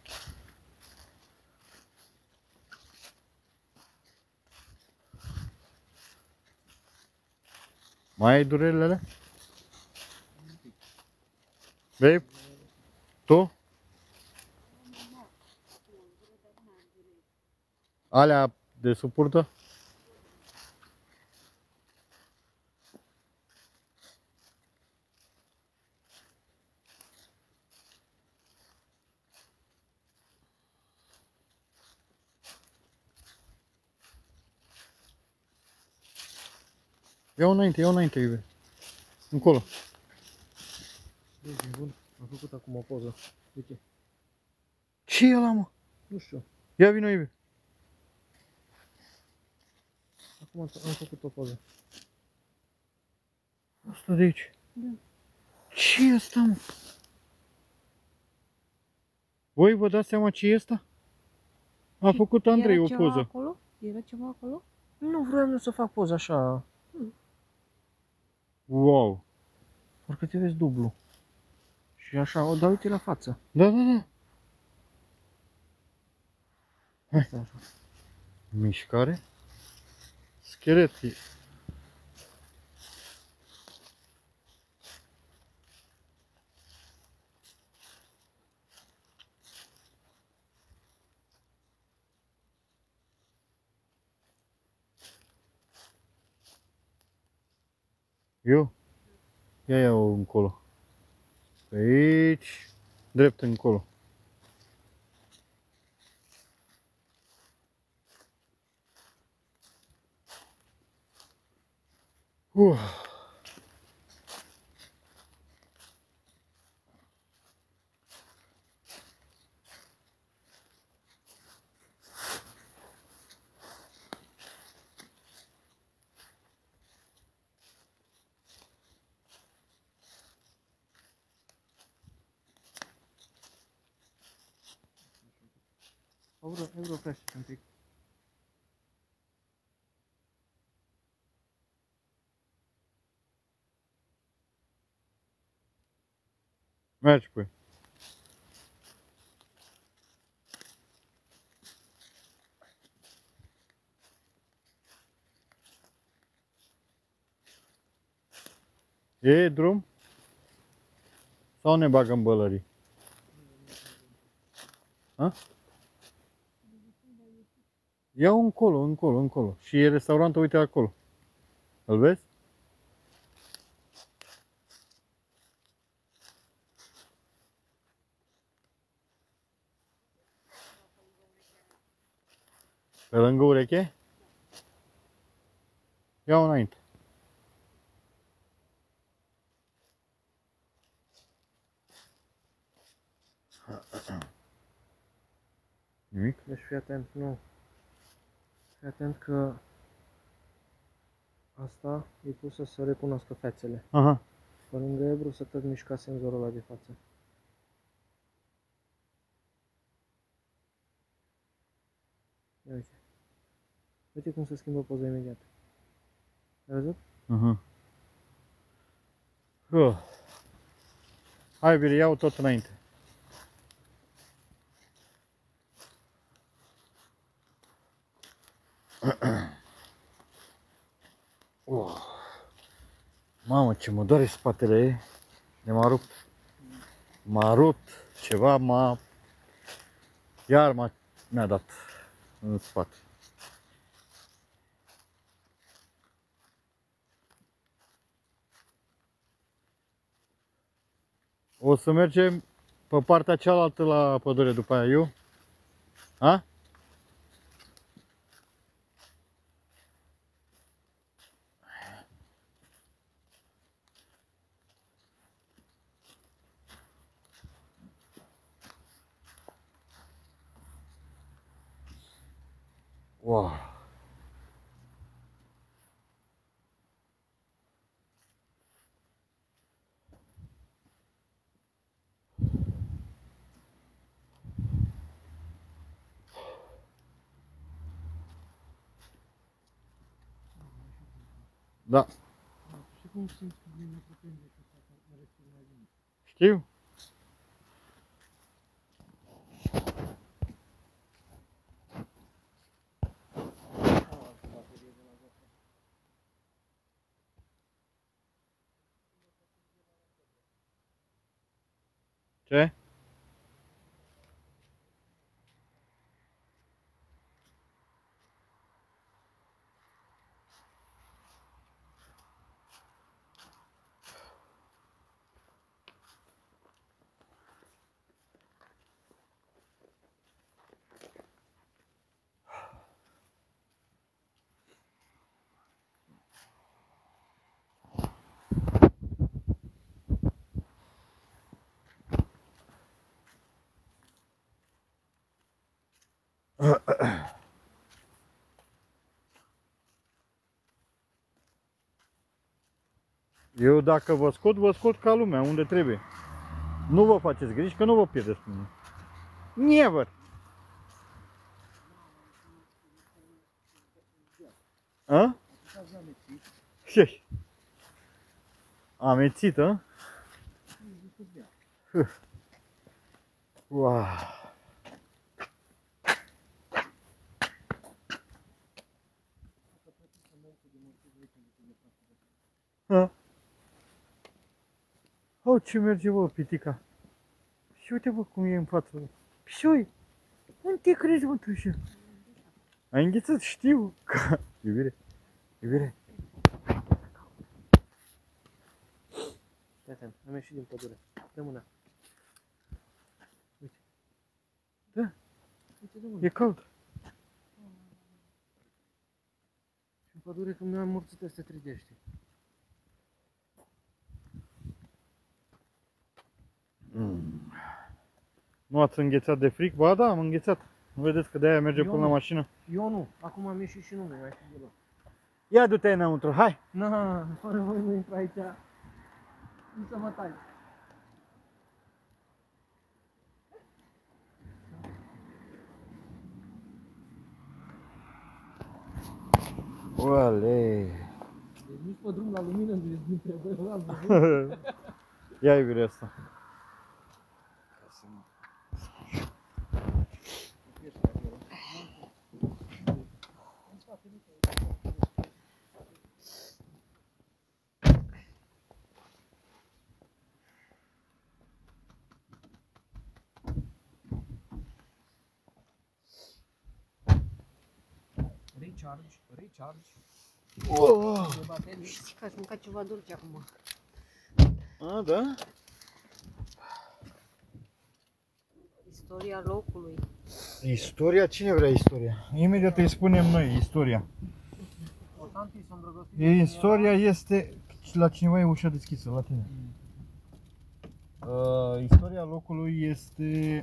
Mai ai durerile alea? Babe? Tu? Alea de suportă? Ia-o înainte, ia-o înainte, iube. Încolo. Bine, bun. Am făcut acum o poză. Uite. Ce e ăla, mă? Nu știu. Ia vino, iube. Acum am făcut o poză. Asta de aici. Da. Ce e asta, mă? Voi vă dați seama ce e asta? A făcut Andrei Era o ceva poză. acolo? Era ceva acolo? Nu vreau eu să fac poză așa. Wow. Parcă te vezi dublu. Și așa, o dau uite la față. Da, da, da. Asta așa. Mișcare. Schelet. Eu? Ia ia-o încolo. Pe aici. Drept încolo. Uh. Euro, euro fresh un pic. Mergi, păi. E drum? Sau ne bagăm bălării? Ha? Ia-o încolo, încolo, încolo. Și e restaurantul, uite acolo. Îl vezi? Pe lângă ureche? Ia-o înainte. Nimic? Deci fii atent, nu. Fii atent că asta e pusă să recunoască fețele. Aha. Pe lângă Ebru să tot mișca senzorul ăla de față. Ia uite. Uite cum se schimbă poza imediat. Ai văzut? Aha. Uh. Hai, Bire, iau tot înainte. Uh. Mamă, ce mă doare spatele, de m-a rupt. M-a rupt, ceva m-a... Iar m-a... mi-a dat în spate. O să mergem pe partea cealaltă la pădure după aia, eu? A? Wow. Da. Și cum simți că ne apropiem de asta, că respir mai bine? Știu. Ce? Eu dacă vă scot, vă scot ca lumea, unde trebuie. Nu vă faceți griji că nu vă pierdeți pe mine. Never! A? Ce? Amețit, a? Wow. A? Oh, ce merge, bă, pitica. Și uite, bă, cum e în față. Pișoi, unde te crezi, bă, tu așa? Ai înghețat, știu. Iubire, iubire. Fii atent, am ieșit din pădure. Dă mâna. Uite. Da, Uite, dă mâna. e cald. Și în pădure când mi-am morțit se trigește. Mm. Nu ați înghețat de fric? Ba da, am înghețat. Nu vedeți că de-aia merge Eu până la nu. mașină? Eu nu. Acum am ieșit și nu mi-ai fi deloc. Ia du-te înăuntru, hai! Na, fără voi nu intru aici. Nu să mă tai. Oale! Deci nici pe drum la lumină nu dintre voi ăla. Ia iubire asta. Recharge, recharge. Oh. De baterii. Știi că ați mâncat ceva dulce acum. A, da? Istoria locului. Istoria? Cine vrea istoria? Imediat îi spunem noi istoria. Tantii s-au îndrăgostit. Istoria este... La cineva e ușa deschisă, la tine. Uh, istoria locului este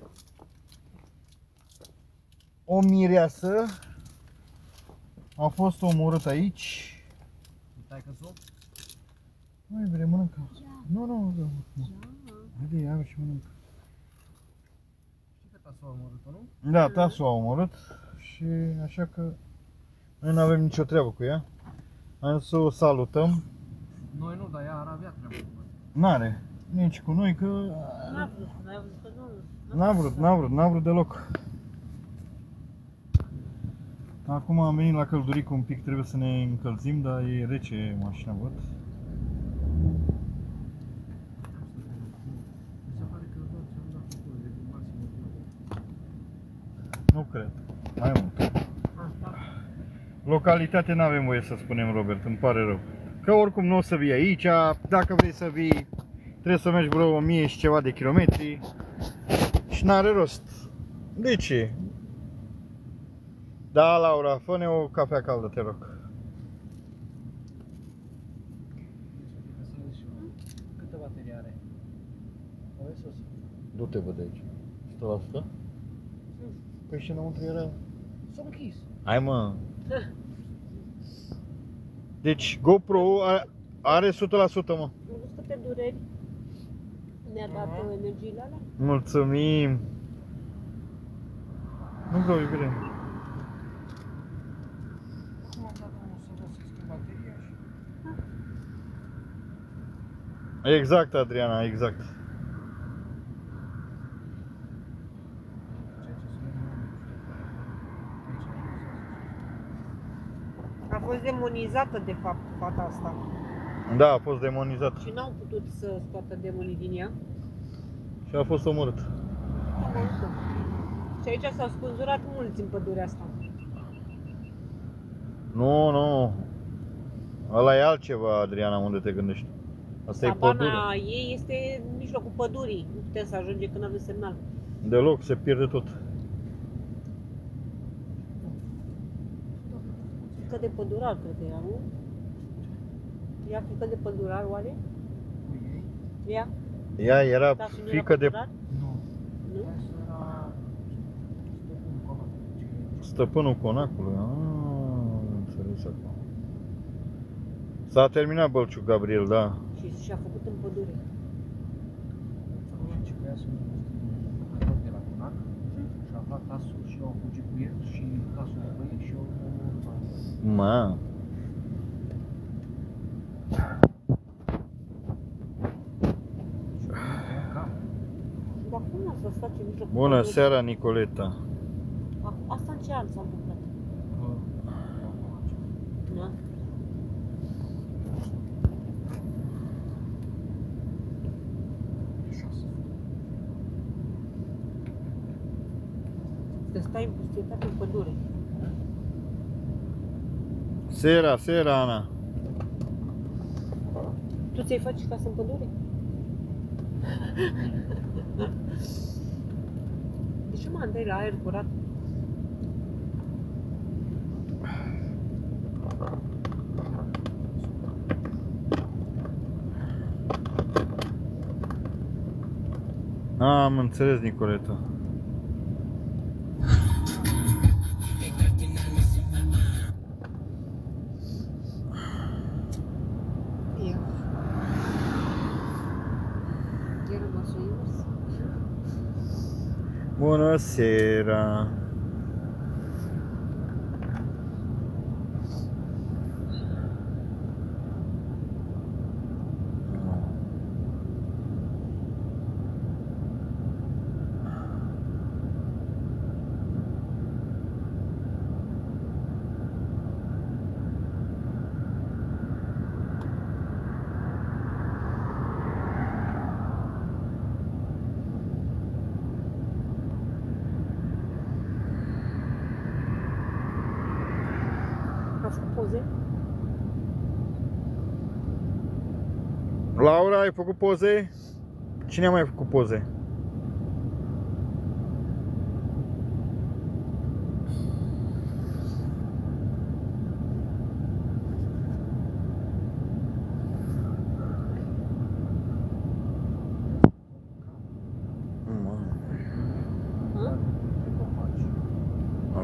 o mireasă. A fost omorât aici. Stai că s-o? Mai vrei, mănâncă. Nu, nu, nu. nu. Haide, ia și mănâncă. Știi că tasul a omorât-o, nu? Da, tasul a omorât și așa că noi nu avem nicio treabă cu ea. Am să o salutăm. Noi nu, dar ea ar avea treabă cu noi. N-are nici cu noi, că N-a vrut, n-a vrut că nu. n-a vrut, n-a vrut, n-a vrut deloc. Acum am venit la călduric un pic, trebuie să ne încălzim, dar e rece mașina, văd. Mi se pare că doar ți-am dat acolo de maximum. Nu cred, mai mult. Localitate n-avem voie să spunem, Robert, îmi pare rău. Că oricum nu o să vii aici, dacă vrei să vii, trebuie să mergi vreo o mie și ceva de kilometri și n-are rost. De ce? Da, Laura, fă-ne o cafea caldă, te rog. Câte baterii are? Aveți sus? Du-te, văd aici. o sută la sută? Păi și înăuntru era... S-a închis. Hai, mă! Deci GoPro are, are o sută la sută, mă. Am văzut câte dureri ne-a dat uh, energiile alea? Mulțumim! Nu vreau iubire. Acum am dat unul să vă să schimb bateria și... Exact, Adriana, exact. Ceea ce spune A fost demonizată, de fapt, fata asta. Da, a fost demonizat Și n-au putut să scoată demonii din ea. și a fost omorât. Și aici s-au spânzurat mulți în pădurea asta. Nu, nu. Ăla e altceva, Adriana, unde te gândești. Asta e pădure. Sabana ei este în mijlocul pădurii. Nu putem să ajungem când avem semnal. Deloc, se pierde tot. Frică de pădurar, cred că era, nu? Ea frică de pădurar, oare? cu ei? Ea? Ea era Dar și nu era fică de pădurar? Nu. Nu? Asta era... Stăpânul Conac. stăpânul conacului. Ah, înțeles acum. S-a terminat Bălciu Gabriel, da. Și și-a făcut în pădure. Și că ea sunt un de la Conac și a aflat tasul și au fugit cu el și tasul cu ei și au omorât. Ma. Dar cum a să faci în mijlocul Bună pădurii? seara, Nicoleta. A- Asta în ce an s-a întâmplat? Da? Să stai în pustietate în pădure. Sera, sera, Ana. Tu ți-ai face casă în pădure? De ce mă Andrei la aer curat? Am înțeles, Nicoleta. Ia. Ia rămas o invers. Bună seara. Ați făcut poze? Laura, ai făcut poze? Cine a mai făcut poze?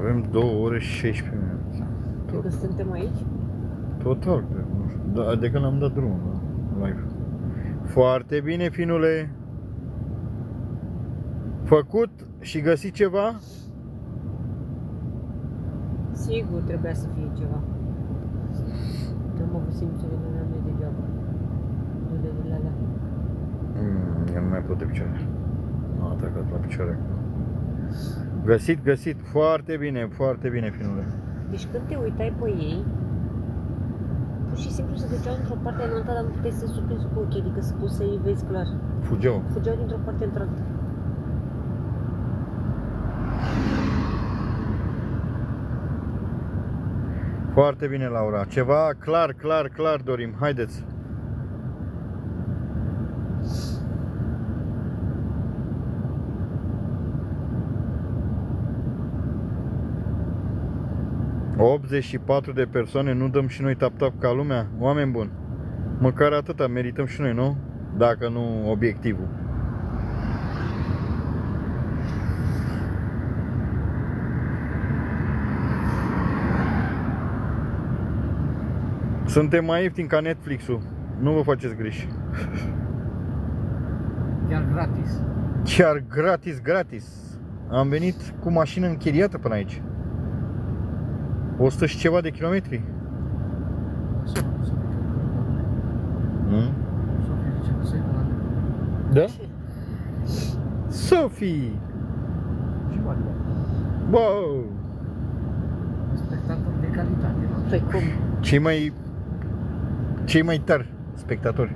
Avem două ore și șaisprezece minute. De când suntem aici? Total, cred, nu știu. Da, de când am dat drumul la live. Foarte bine, finule. Făcut și găsit ceva? Sigur trebuia să fie ceva. Nu am avut simțul de la mine degeaba. Nu de la alea. Mm, eu nu mai pot de picioare. Nu a atacat la picioare. Găsit, găsit. Foarte bine, foarte bine, finule. Deci când te uitai pe ei, pur și simplu se duceau într-o parte în alta, dar nu puteai să surprinzi cu ochii, adică să poți să-i vezi clar. Fugeau. Fugeau dintr-o parte într-alta. Foarte bine, Laura. Ceva clar, clar, clar dorim. Haideți. optzeci și patru de persoane, nu dăm și noi tap-tap ca lumea? Oameni buni, măcar atâta merităm și noi, nu? Dacă nu obiectivul. Suntem mai ieftini ca Netflix-ul. Nu vă faceți griji. Chiar gratis. Chiar gratis, gratis. Am venit cu mașină închiriată până aici. o sută și ceva de kilometri. Hmm? Da? Sophie! Wow! Spectator de calitate, nu? Păi cum? Cei mai... Cei mai tari spectatori.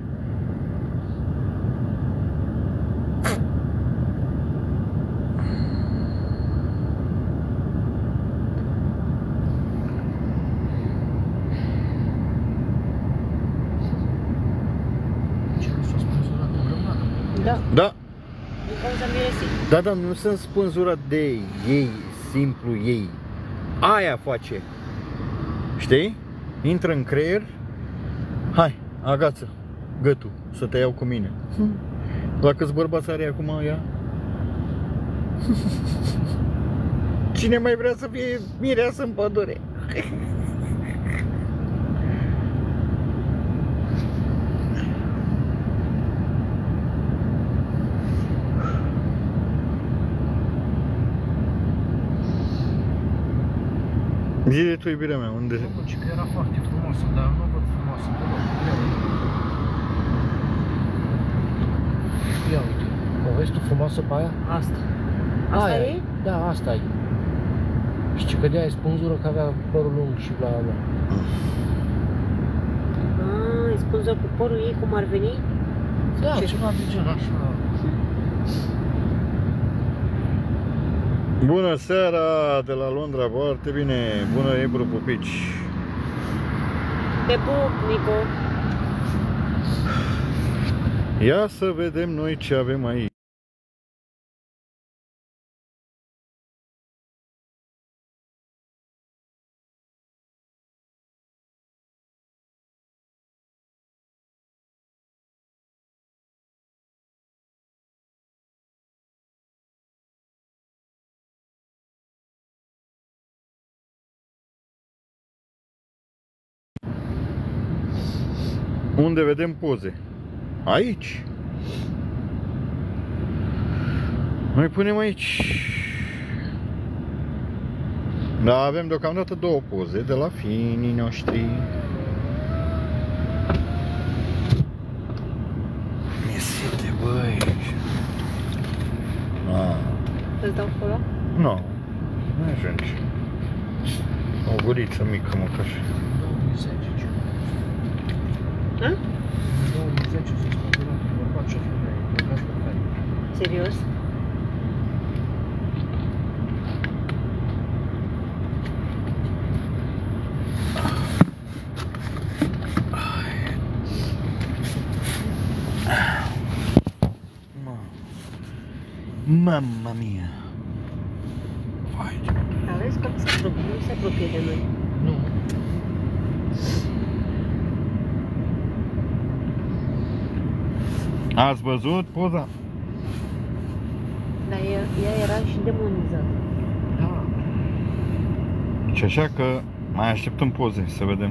Da, Da, din cauza miresii. da, da, nu sunt spânzurat de ei, simplu ei. Aia face. Știi? Intră în creier. Hai, agață gâtul, să te iau cu mine. La câți bărbați are acum ea? Cine mai vrea să fie mireasă în pădure? Zi tu, iubirea mea, unde? Domnul, că era foarte frumoasă, dar nu văd frumoasă deloc. Ia uite, o vezi tu frumoasă pe aia? Asta. Asta Aia e? Da, asta e. Și că de-aia e spânzură, că avea părul lung și bla bla. Ah, e spânzură cu părul ei, cum ar veni? Da, Ce? ceva de genul așa. Bună seara de la Londra, foarte bine. Bună, Ebru, pupici. Te pup, Nico. Ia să vedem noi ce avem aici. Unde vedem poze? Aici. Noi punem aici. Da, avem deocamdată două poze de la finii noștri. Mi-e sete, băi. Ah. Să-ți dau acolo? Nu, no, nu ajunge. O guriță mică măcar. două mii zece, ce? Ha? două mii zece s-a spânzurat un bărbat și o femeie, plecați pe care. Serios? Mamma mia. Vai. Aveți că se apropie, nu se apropie de noi. Nu. Ați văzut poza? Dar ea, ea era și demonizată. Da. Și așa că mai așteptăm poze, să vedem.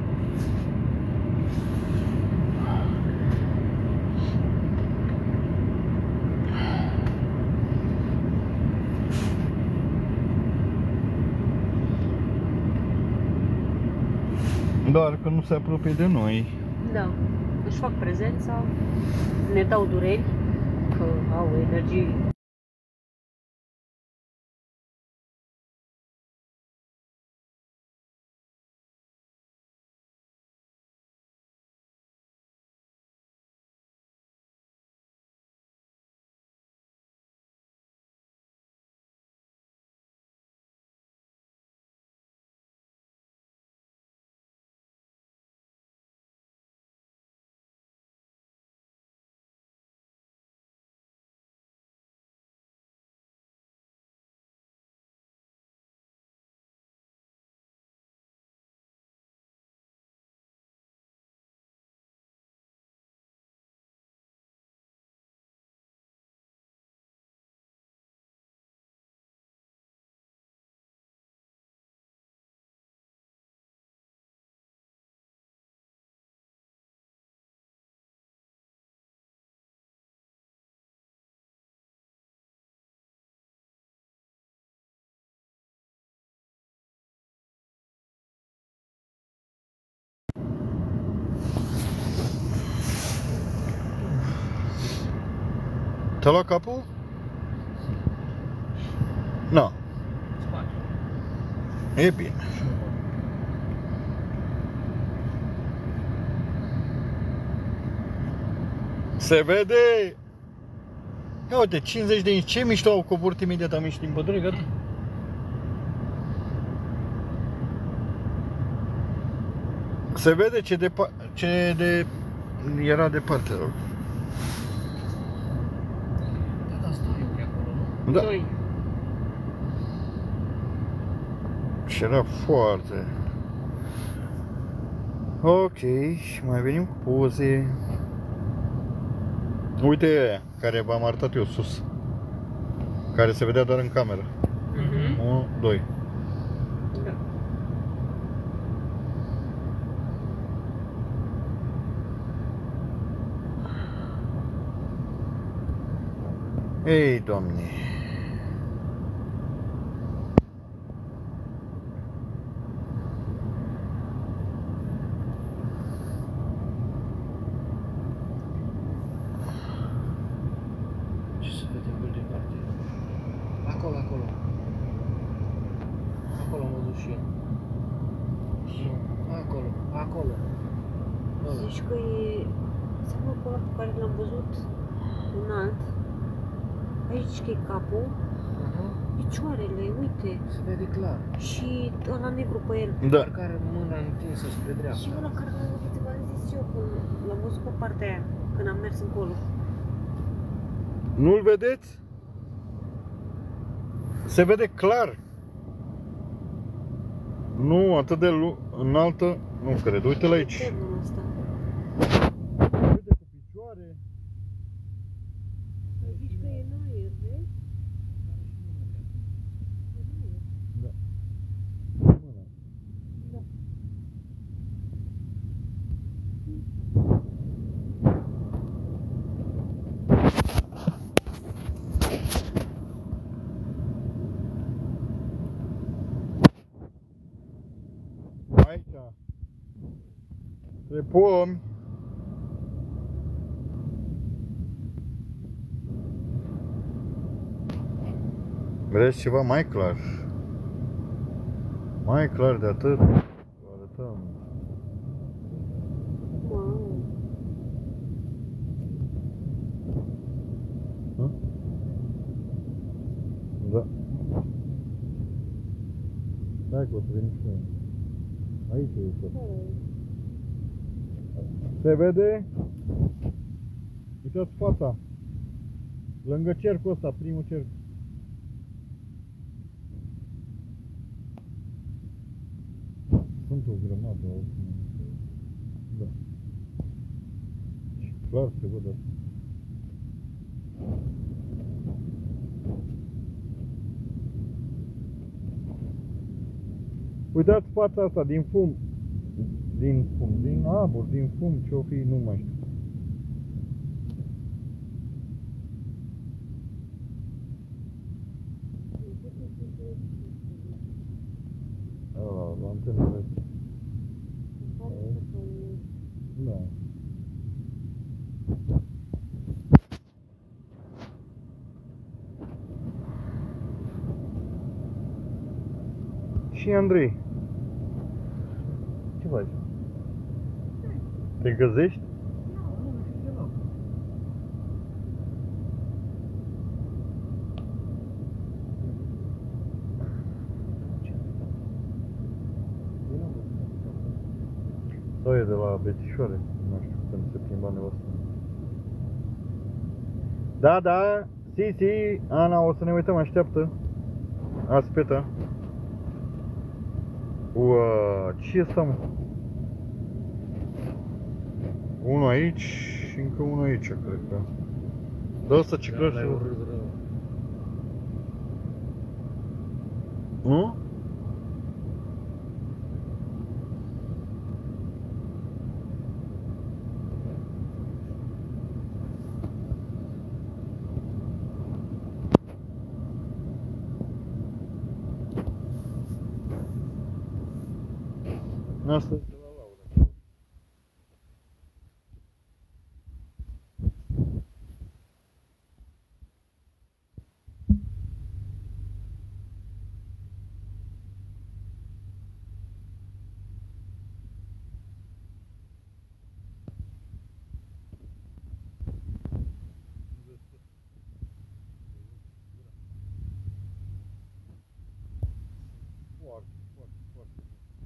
Doar că nu se apropie de noi. Da. Își fac prezența, ne dau dureri, că au energie. Te-a luat capul? Nu. E bine. Se vede! Ia uite, cincizeci de inci, ce mișto au coborât imediat, am ieșit din pădure, gata? Se vede ce de, ce de era departe, rog. Da, stai pe acolo, nu? Da. Doi. Și era foarte... Ok, mai venim cu poze. Uite aia, care v-am arătat eu sus. Care se vedea doar în cameră. Mhm. unu, doi. Da. Ei, Doamne! Ce se vede mult departe? Acolo, acolo. Acolo am văzut și eu. Nu, acolo, acolo. Ăla. Zici că e... Seamănă cu ăla pe care l-am văzut înalt. Aici că e capul, Aha, picioarele, uite. se vede clar. Și ăla negru pe el. Da. Care mâna întinsă spre Și dreapta. ăla care l-am văzut, v-am zis eu, că l-am văzut pe partea aia, când am mers încolo. Nu-l vedeți? Se vede clar. Nu atât de înaltă, nu cred. Uite-l aici. Eternul ăsta. Vede cu picioare. Zici că e în aer, vezi? E în aer. Da. Da. Aici. Pe pomi. Vreți ceva mai clar? Mai clar de atât? Vă arătăm. Wow. Hă? Da. Stai că o să venim și noi. Aici e ușor. Se vede? Uitați fața. Lângă cercul ăsta, primul cerc. Sunt o grămadă. Da. Și clar se văd asta. Uitați fața asta din fum. Din fum, din abur, din fum, ce-o fi, nu mai știu. Ăla, la antenă, vezi? Da. Și Andrei, ce faci? Te găsești? Nu, nu știu deloc. Sau e de la Bețișoare? Nu știu, când se plimba nevastă. Da, da, si, si, Ana, o să ne uităm, așteaptă. Aspeta. Ua, ce e asta, mă? Unul aici și încă unul aici, cred că. Da, ăsta ce crezi? Nu? Asta e de la Laura. Foarte, foarte, foarte.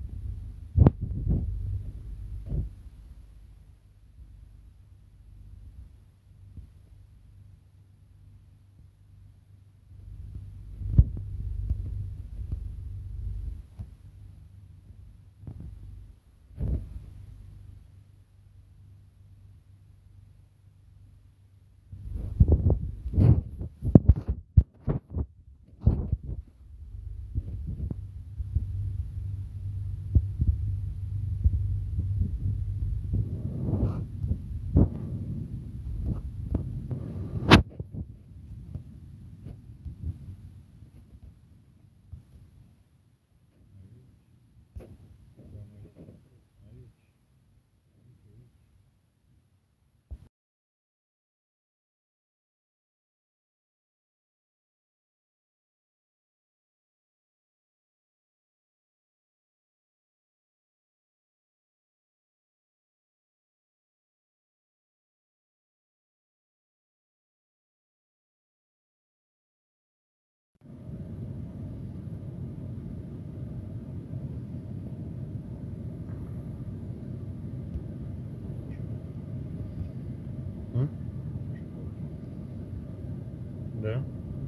Hm? Da?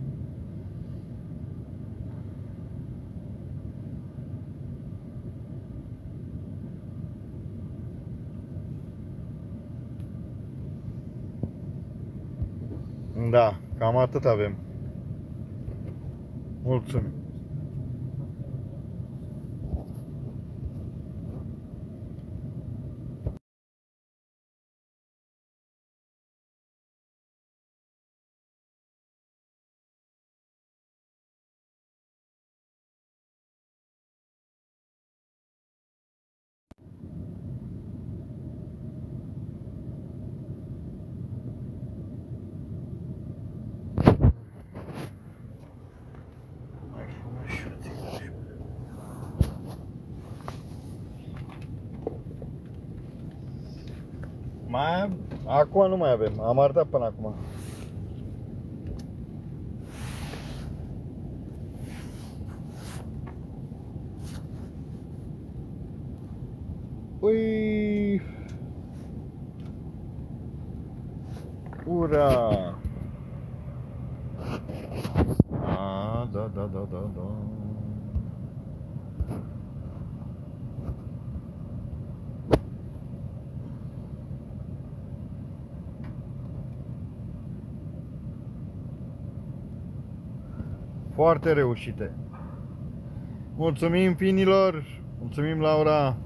Da, cam atât avem. Mulțumim. Mai acum nu mai avem, am arătat până acum. Ui! Ura! Ah, da, da, da, da, da. Foarte reușite. Mulțumim, finilor! Mulțumim, Laura!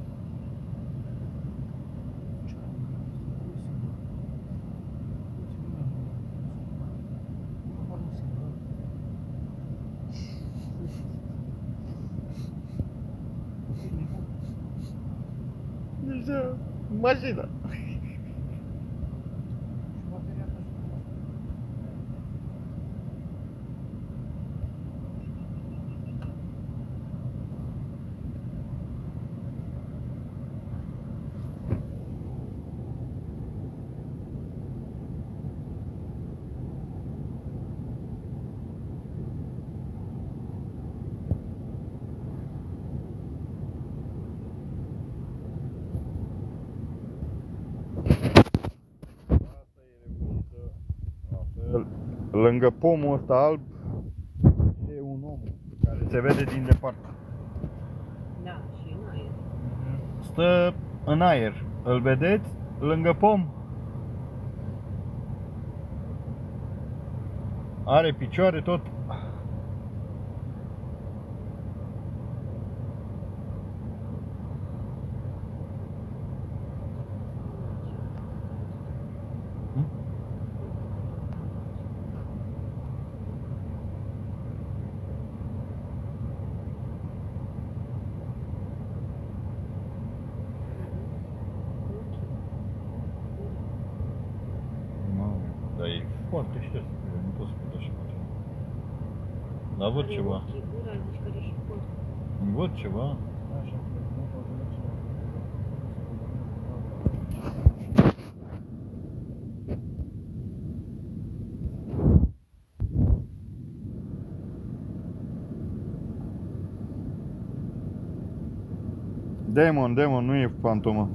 Deja, mașina! Lângă pomul ăsta alb e un om care se vede din departe. Da, și în aer. Stă în aer. Îl vedeți? Lângă pom. Are picioare tot. Dar e foarte șters, nu pot să pot așa face. Dar văd ceva. Are ochii, gura, deci care și pot. Văd ceva. Așa, nu pot să merg ceva. Demon, demon, nu e fantomă.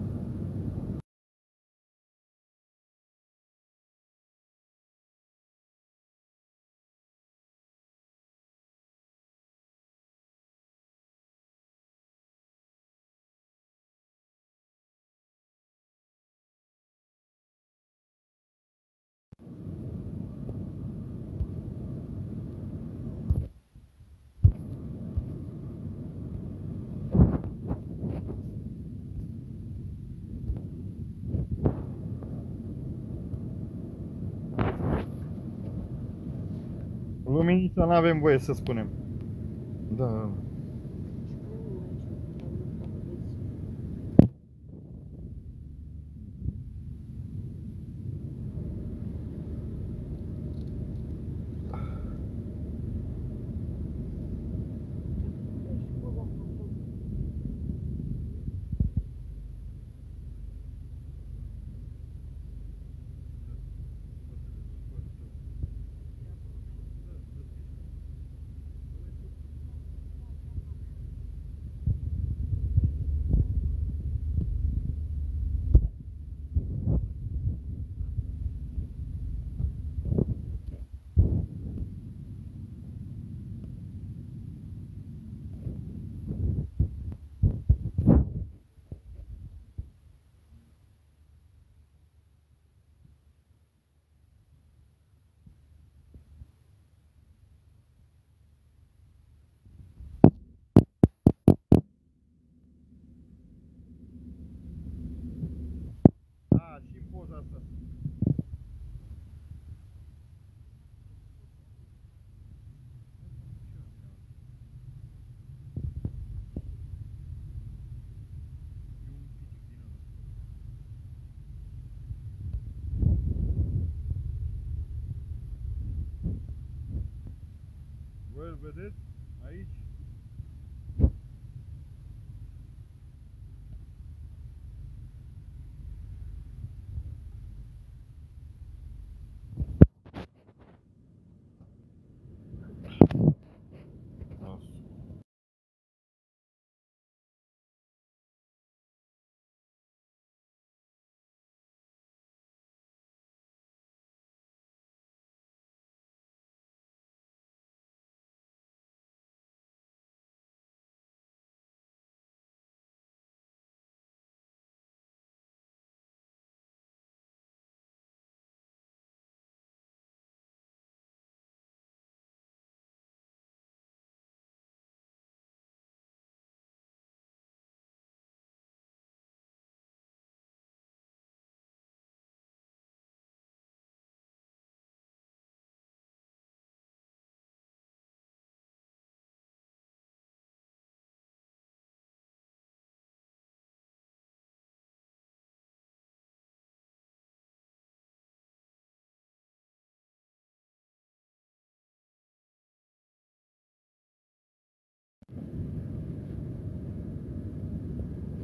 Luminița n-avem voie să spunem. Da. Ah, și în poza asta. Voi îl vedeți? Aici?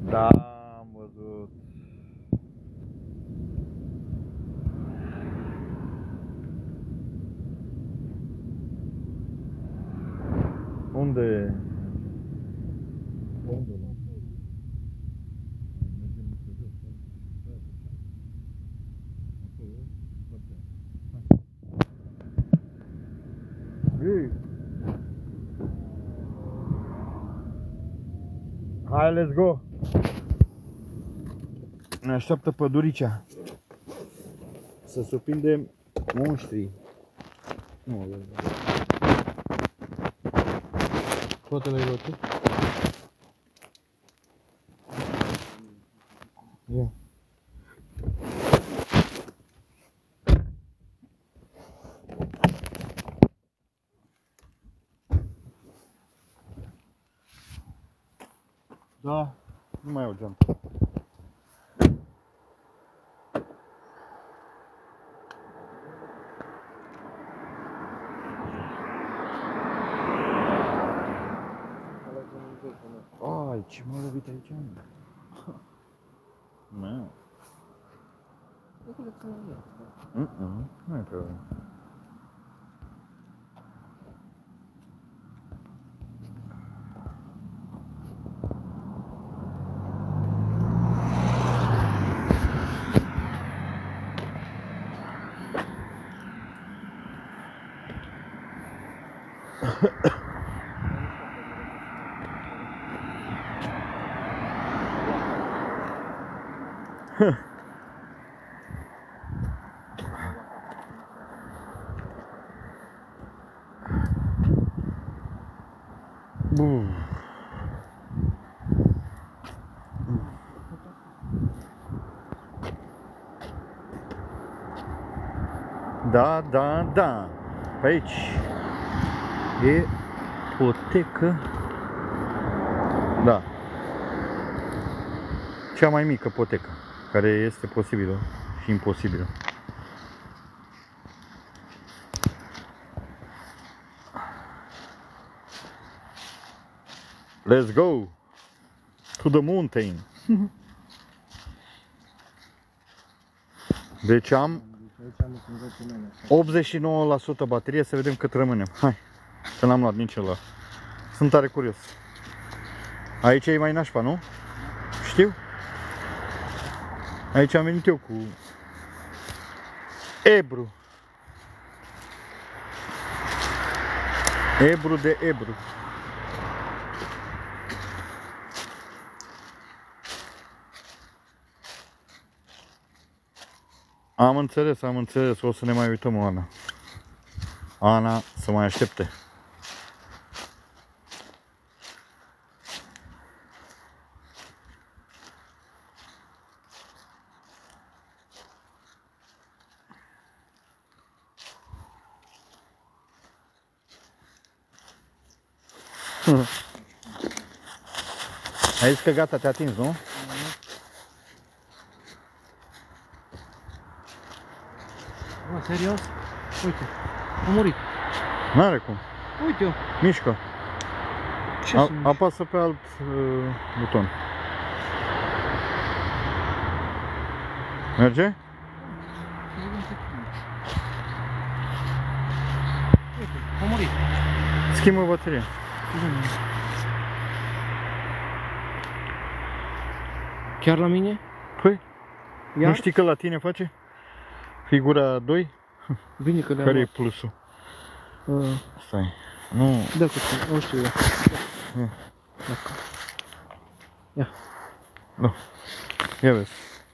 Da, am văzut. Unde? Unde? Ei. Hai, let's go! Ne așteaptă păduricea să surprindem monștrii. Nu, le toate le rote. Ia. Da, nu mai au geantă. Ai, ce m-a lovit aici? Mă. Mm-mm, nu e problemă. Bum. Da, da, da. Pe aici e potecă. Da. Cea mai mică potecă care este posibilă și imposibilă. Let's go to the mountain. Deci am optzeci și nouă la sută baterie, să vedem cât rămânem. Hai, că n-am luat nici ăla. Sunt tare curios. Aici e mai nașpa, nu? Știu. Aici am venit eu cu Ebru. Ebru de Ebru. Am înțeles, am înțeles. O să ne mai uităm, Ana. Ana să mai aștepte. Ai zis că gata, te-a atins, nu? Bă, serios? Uite, a murit. N-are cum. Uite-o. Mișcă. Ce A, să mișc? apasă pe alt uh, buton. Merge? Uite, a murit. Schimbă bateria. Chiar la mine? Păi, Iar? nu știi că la tine face? Figura doi? Bine că le-am Care e luat. plusul? Uh, Stai. Nu. Da, cu tine, o știu eu. Ia. Ia. Nu. Ia vezi.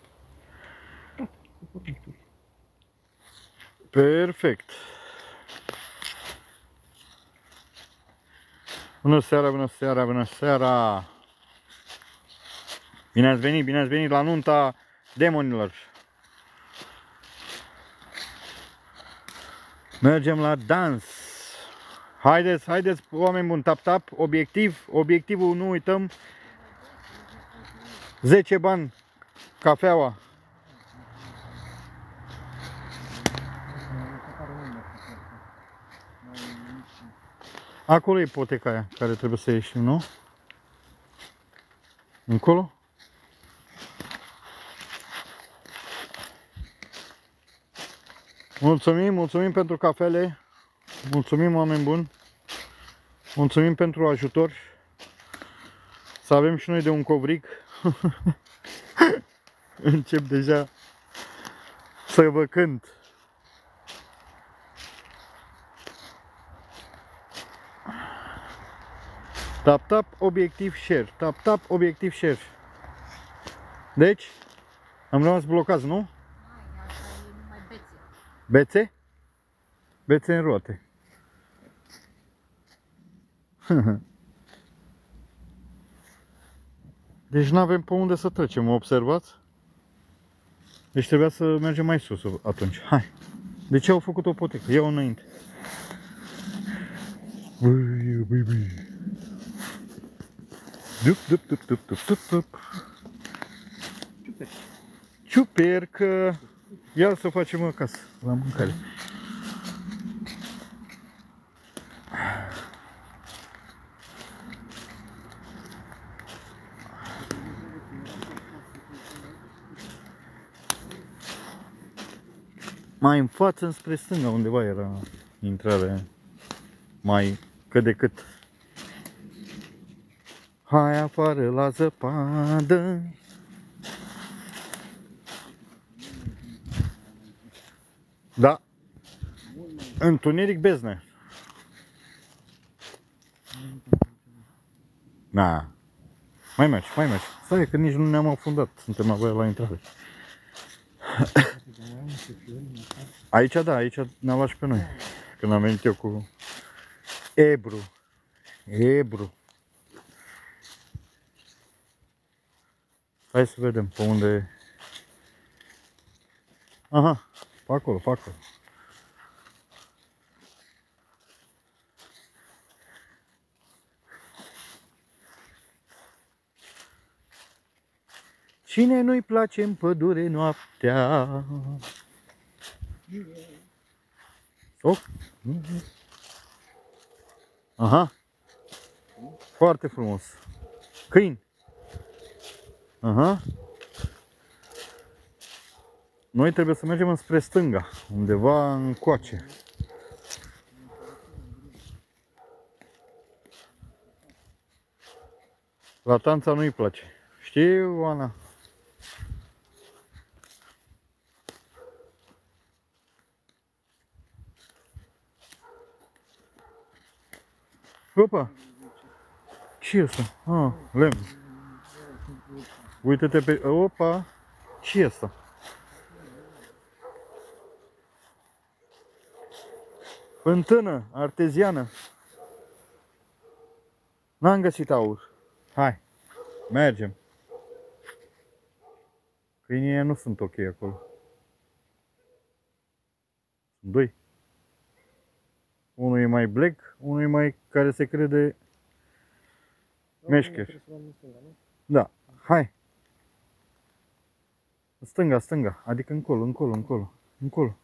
Perfect. Bună seara, bună seara, bună seara. Bine ați venit, bine ați venit la nunta demonilor. Mergem la dans. Haideți, haideți, oameni buni, tap, tap, obiectiv, obiectivul, nu uităm. zece bani, cafeaua. Acolo e ipoteca aia care trebuie să ieșim, nu? Încolo? Mulțumim, mulțumim pentru cafele. Mulțumim, oameni buni. Mulțumim pentru ajutor. Să avem și noi de un covric. Încep deja să vă cânt. Tap, tap, obiectiv, share. Tap, tap, obiectiv, share. Deci, am rămas blocați, nu? Bețe? Bețe în roate. Deci nu avem pe unde să trecem, observați? Deci trebuia să mergem mai sus atunci. Hai. De ce au făcut o potecă? Ia-o înainte. Băi, băi, băi. Dup, dup, dup, dup, dup, dup, dup. Ciupercă. Ia să facem acasă, la mâncare. Mai în față, înspre stânga, undeva era intrarea mai cât de cât. Hai afară la zăpadă. Da. Întuneric beznă. Na. Mai mergi, mai mergi. Stai că nici nu ne-am afundat. Suntem abia la intrare. Aici da, aici ne-a luat și pe noi. Când am venit eu cu Ebru. Ebru. Hai să vedem pe unde. Aha, pe acolo, pe acolo. Cine nu-i place în pădure noaptea? Oh. Aha. Foarte frumos. Câini. Aha. Noi trebuie să mergem înspre stânga, undeva încoace. La Tanța nu-i place. Știu, Ana. Opa! Ce e asta? Ah, lemn. Uite-te pe... Opa! Ce e asta? Fântână arteziană. N-am găsit aur. Hai, mergem. Câinii nu sunt ok acolo. Sunt doi. Unul e mai black, unul e mai care se crede meșcher. Da, hai. Stânga, stânga, adică încolo, încolo, încolo, încolo.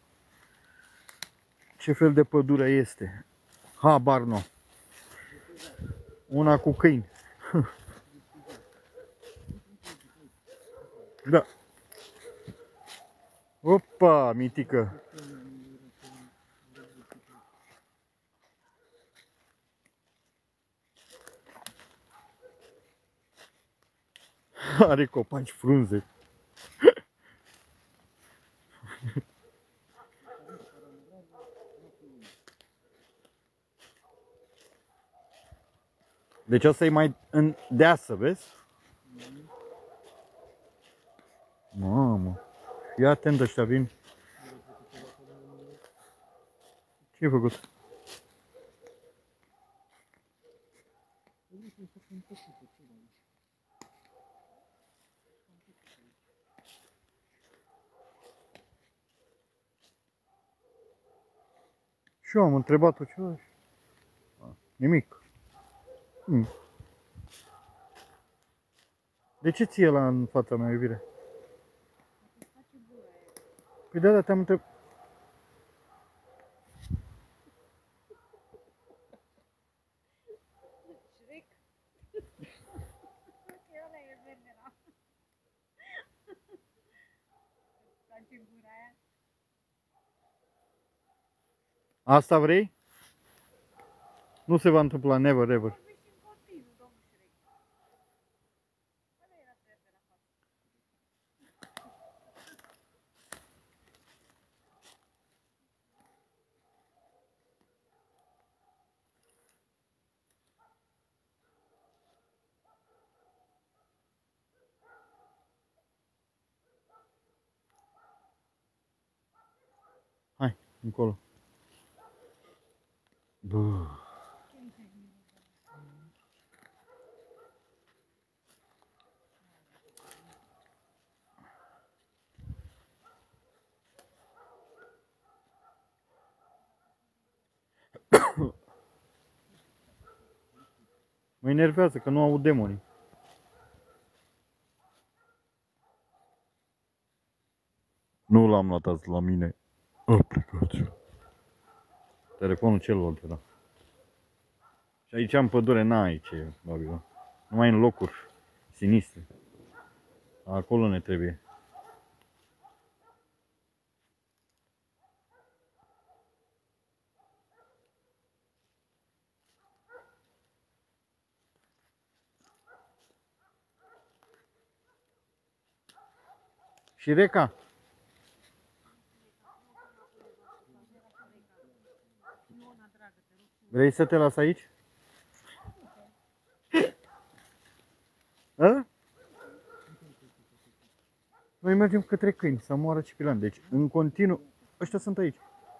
Ce fel de pădure este? Habar nu. Una cu câini. Da. Opa, mitică. Are copaci frunze. Deci asta e mai în deasă, vezi? Mamă. Fii atent, ăștia vin. Ce ai făcut? Și eu am întrebat-o ceva. Nimic. Hmm. De ce ție la în fața mea, iubire? Păi da, da, te-am întrebat. Asta vrei? Nu se va întâmpla, never, ever. Hai, încolo. Bă. Mă enervează că nu aud demonii. Nu l-am luat azi la mine. Aplicația. Telefonul celălalt era. Și aici în pădure n-ai ce, Babilon. Numai în locuri sinistre. Acolo ne trebuie. Și Reca? Vrei să te las aici? A? Noi mergem către câini, să moară cipilan. Deci, în continuu, ăștia sunt aici.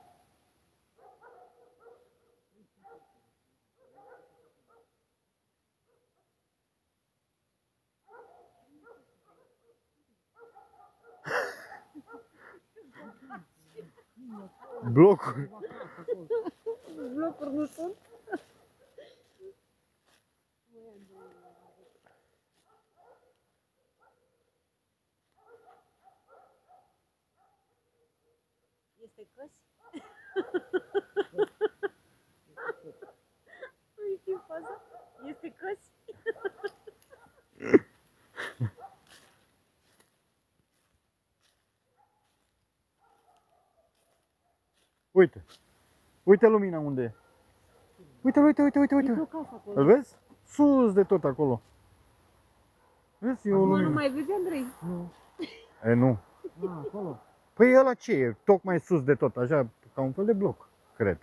Blocuri. Blocuri nu sunt? Este căs? Nu știu faza? Este căs? Uite. Uite lumina unde e. Uite, uite, uite, uite, uite. Îl vezi? Sus de tot acolo. Vezi? E o Acum nu lumină. mai vezi, Andrei? Nu. E, nu. A, acolo. Păi ăla ce e? Tocmai sus de tot, așa, ca un fel de bloc, cred.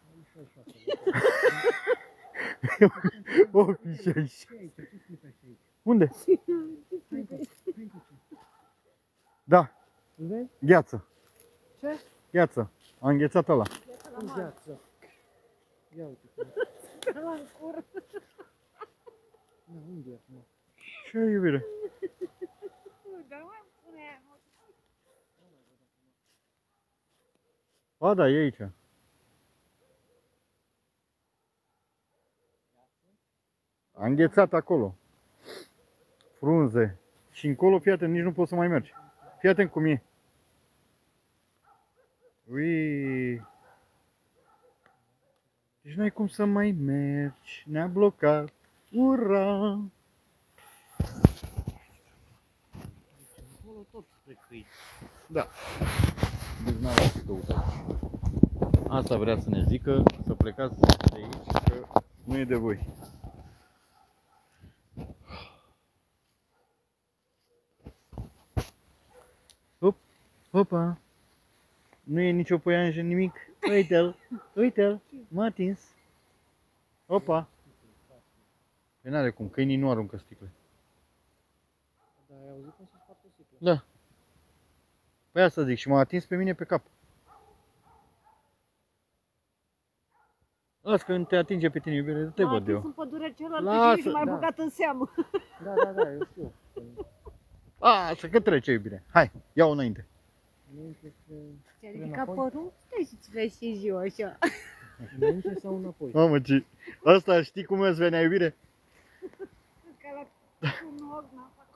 O, fi și aici. Ce aici? Ce slipește aici? Unde? Hai cu hai cu ce? Da, Îl vezi? gheață. Ce? Gheață. A înghețat ăla. În viață. Ia uite. La în cur. Da, unde e acum? Ce iubire? Dar mai pune. Ba da, e aici. A înghețat acolo. Frunze. Și încolo, fii atent, nici nu poți să mai mergi. Fii atent cum e. Ui. Deci n-ai cum să mai mergi. Ne-a blocat. Ura! Acolo tot spre câini. Da. Deci n-am ce căutat. Asta vrea să ne zică, să plecați de aici, că nu e de voi. Hop, hopa. Nu e nicio păianjă, nimic. Uite-l, uite-l, m-a atins. Opa. Păi n-are cum, câinii nu aruncă sticle. Da, ai auzit cum se spartă sticla? Da. Păi asta zic, și m-a atins pe mine pe cap. Las că te atinge pe tine, iubire, te văd eu. Sunt pădurea cealaltă Lasă, și ești mai da. băgat în seamă. Da, da, da, eu știu. A, să că trece, iubire. Hai, ia-o înainte. Înainte să... Ți-a ridicat părul? Stai și-ți vezi și ziua așa. Înainte sau înapoi? Mamă, ce... Asta știi cum îți venea, iubire? Ca la un ochi, n-a făcut.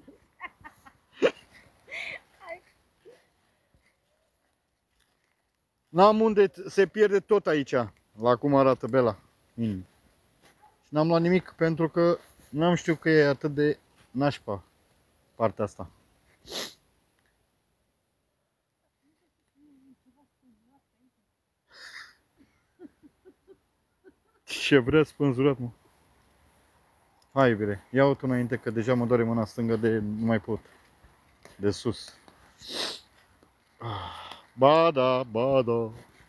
N-am unde se pierde tot aici, la cum arată Bela. Și n-am luat nimic pentru că n-am știut că e atât de nașpa partea asta. Ce vrea spânzurat, mă. Hai, iubire, ia-o tu înainte că deja mă doare mâna stângă de nu mai pot. De sus. Ba da, ba da.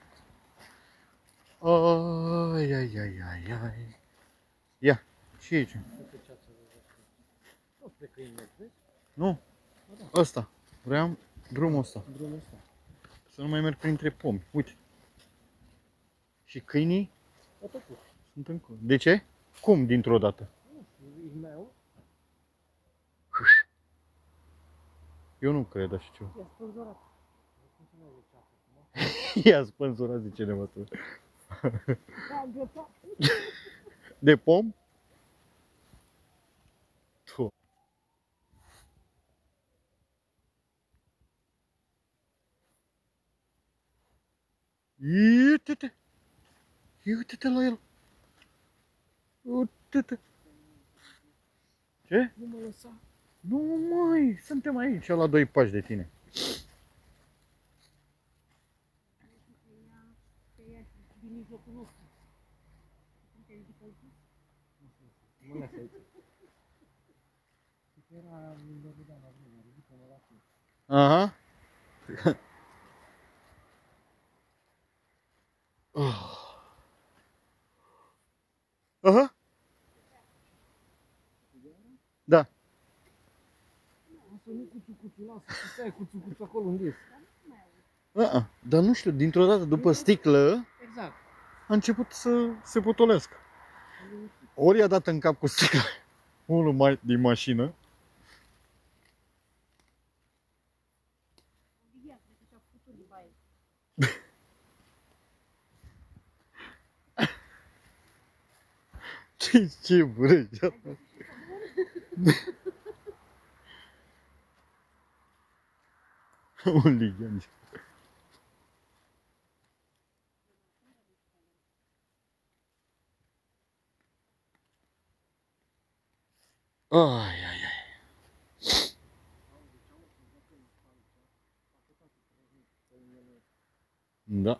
Ai, ai, ai, ai, ai. Ia, și aici. Nu, ăsta. Vreau drumul ăsta. Drumul ăsta. Să nu mai merg printre pomi. Uite. Și câinii sunt în cur. De ce? Cum dintr-o dată? E meu. Eu nu cred așa ceva. E spânzurat. Ia spânzura, zice nevătul. De pom? Tu. Uite-te! Uite-te la el! Uite-te! Ce? Nu mă lăsa. Nu mai, suntem aici la doi pași de tine. Din mijlocul nostru. Mă lasă aici. Era lângă Budan, la vreme, ridică-mă la tine. Aha. Aha. Da. Asta nu cuțu-cuțu, lasă, că stai cuțu-cuțu acolo unde ești. Uh-uh. Dar nu știu, dintr-o dată, după sticlă, Exact. a început să se potolească. Ori i-a dat în cap cu sticla unul mai din mașină. Ce, ce vrei? Un lighean. Ai, ai, ai. Da.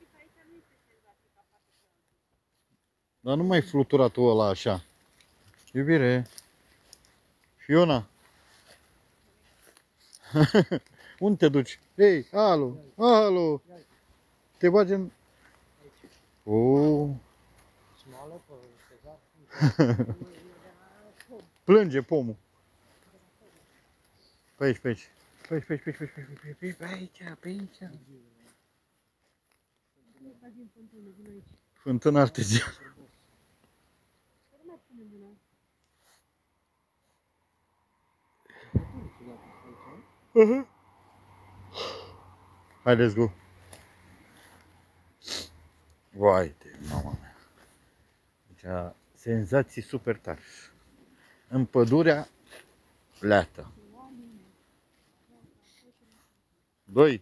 Dar nu mai flutura tu ăla așa. Iubire. Fiona. Unde te duci? Ei, alo, alo. Te bagi în... Oh. Plânge pomul. Pe aici, pe aici. Pe aici, pe aici, pe aici, pe aici, pe aici, pe aici, pe aici. Fântână arteziană. Uh-huh. Hai, let's go. Vai de mama mea. Deci, senzații super tari. În pădurea leată. Doi.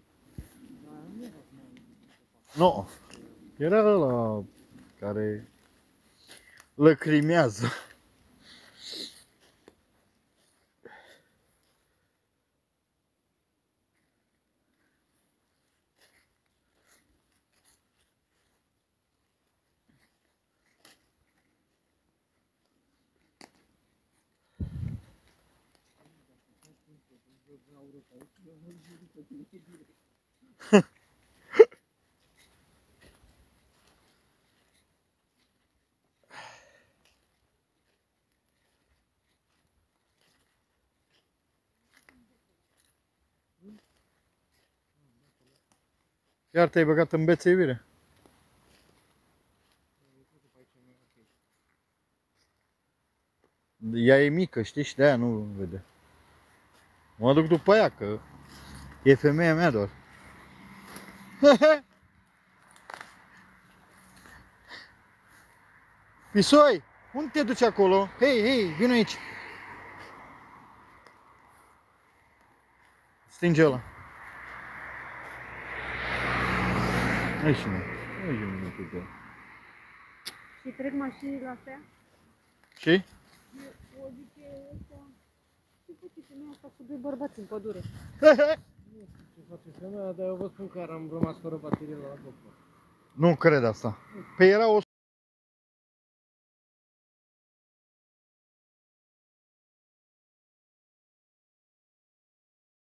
Nu. Era ăla care lăcrimează. Iar te-ai băgat în bețe, iubire? Ea e mică, știi, și de-aia nu vede. Mă duc după ea, că e femeia mea doar. Pisoi, unde te duci acolo? Hei, hei, vino aici. Stinge ăla. Hai și mă, hai și mă, cu Și trec mașinile astea? Și? O zice ăsta, ce face femeia asta cu doi bărbați în pădure? Ce face femeia, dar eu vă spun că am rămas fără baterie la GoPro. Nu cred asta. Păi era o